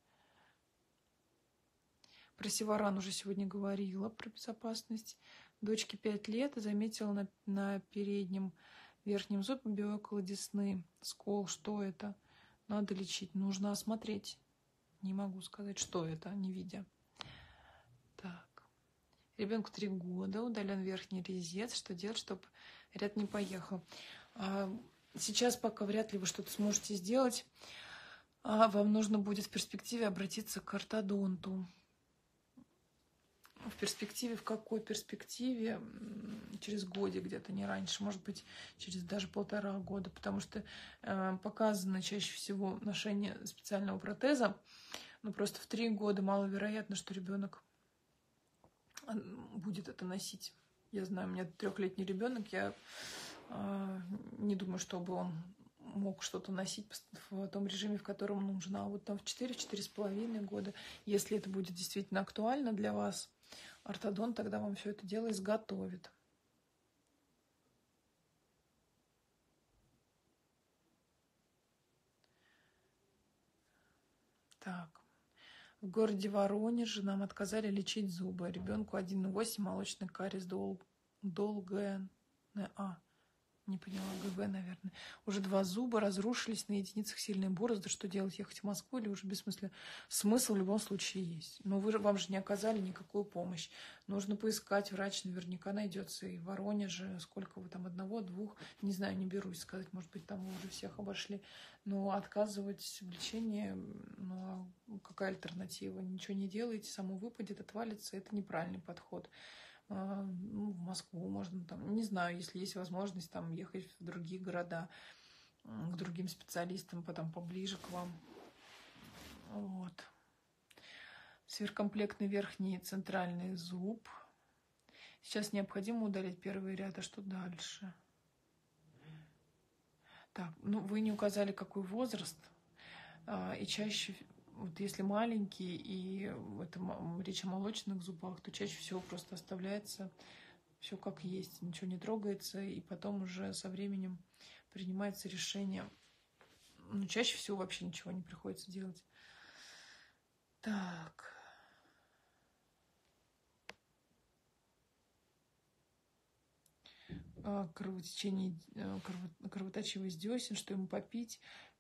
Про севаран уже сегодня говорила, про безопасность. Дочке пять лет, заметила на, на переднем верхнем зубе около десны скол. Что это? Надо лечить. Нужно осмотреть. Не могу сказать, что это, не видя. Так. Ребенку три года. Удален верхний резец. Что делать, чтобы ряд не поехал? А сейчас пока вряд ли вы что-то сможете сделать. А вам нужно будет в перспективе обратиться к ортодонту. В перспективе, в какой перспективе? Через годик где-то, не раньше, может быть, через даже полтора года, потому что э, показано чаще всего ношение специального протеза. Ну, просто в три года маловероятно, что ребенок будет это носить. Я знаю, у меня трехлетний ребенок, я э, не думаю, чтобы он мог что-то носить в том режиме, в котором нужно. А вот там в четыре-четыре с половиной года, если это будет действительно актуально для вас, ортодонт тогда вам все это дело изготовит. Так. В городе Воронеже нам отказали лечить зубы. Ребенку один и восемь, молочный кариес, дол... долгая... А, не поняла, ГВ, наверное. Уже два зуба разрушились, на единицах сильные борозды. Что делать? Ехать в Москву или уже бессмысленно? Смысл в любом случае есть. Но вы, вам же не оказали никакую помощь. Нужно поискать, врач наверняка найдется. И в Воронеже, сколько вы там, одного, двух, не знаю, не берусь сказать, может быть, там вы уже всех обошли. Но отказывать в лечении, ну, а какая альтернатива? Ничего не делаете, само выпадет, отвалится. Это неправильный подход. Ну, в Москву можно, там, не знаю, если есть возможность там ехать в другие города к другим специалистам, потом поближе к вам. Вот. Сверхкомплектный верхний центральный зуб. Сейчас необходимо удалить первый ряд, а что дальше? Так, ну вы не указали, какой возраст, и чаще, вот если маленький и это речь о молочных зубах, то чаще всего просто оставляется все как есть, ничего не трогается, и потом уже со временем принимается решение. Ну, чаще всего вообще ничего не приходится делать. Так. Кровотечение, кровоточивость десен, что ему попить.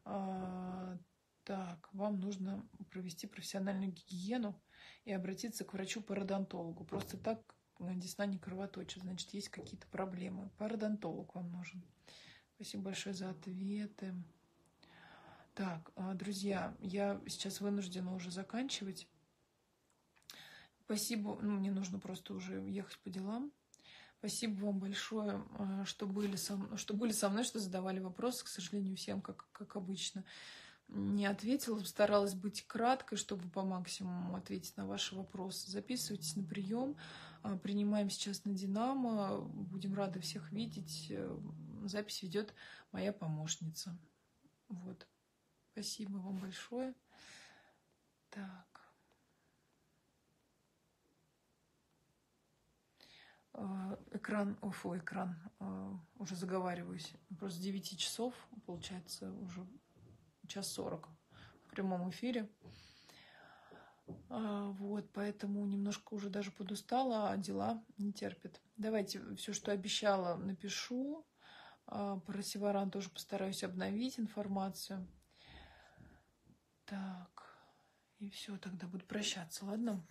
Так, вам нужно провести профессиональную гигиену и обратиться к врачу-пародонтологу. Просто так десна не кровоточит, значит, есть какие-то проблемы. Пародонтолог вам нужен. Спасибо большое за ответы. Так, друзья, я сейчас вынуждена уже заканчивать. Спасибо, ну, мне нужно просто уже ехать по делам. Спасибо вам большое, что были со мной, что, были со мной, что задавали вопросы. К сожалению, всем, как, как обычно, не ответила. Старалась быть краткой, чтобы по максимуму ответить на ваши вопросы. Записывайтесь на прием. Принимаем сейчас на Динамо. Будем рады всех видеть. Запись ведет моя помощница. Вот. Спасибо вам большое. Так. Экран, офу, экран, уже заговариваюсь. Просто с девяти часов, получается, уже час сорок в прямом эфире. Вот, поэтому немножко уже даже подустала, а дела не терпят. Давайте все, что обещала, напишу. Про Севаран тоже постараюсь обновить информацию. Так, и все, тогда буду прощаться, ладно?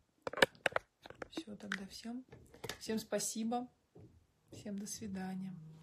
Все, тогда всем. Всем спасибо. Всем до свидания.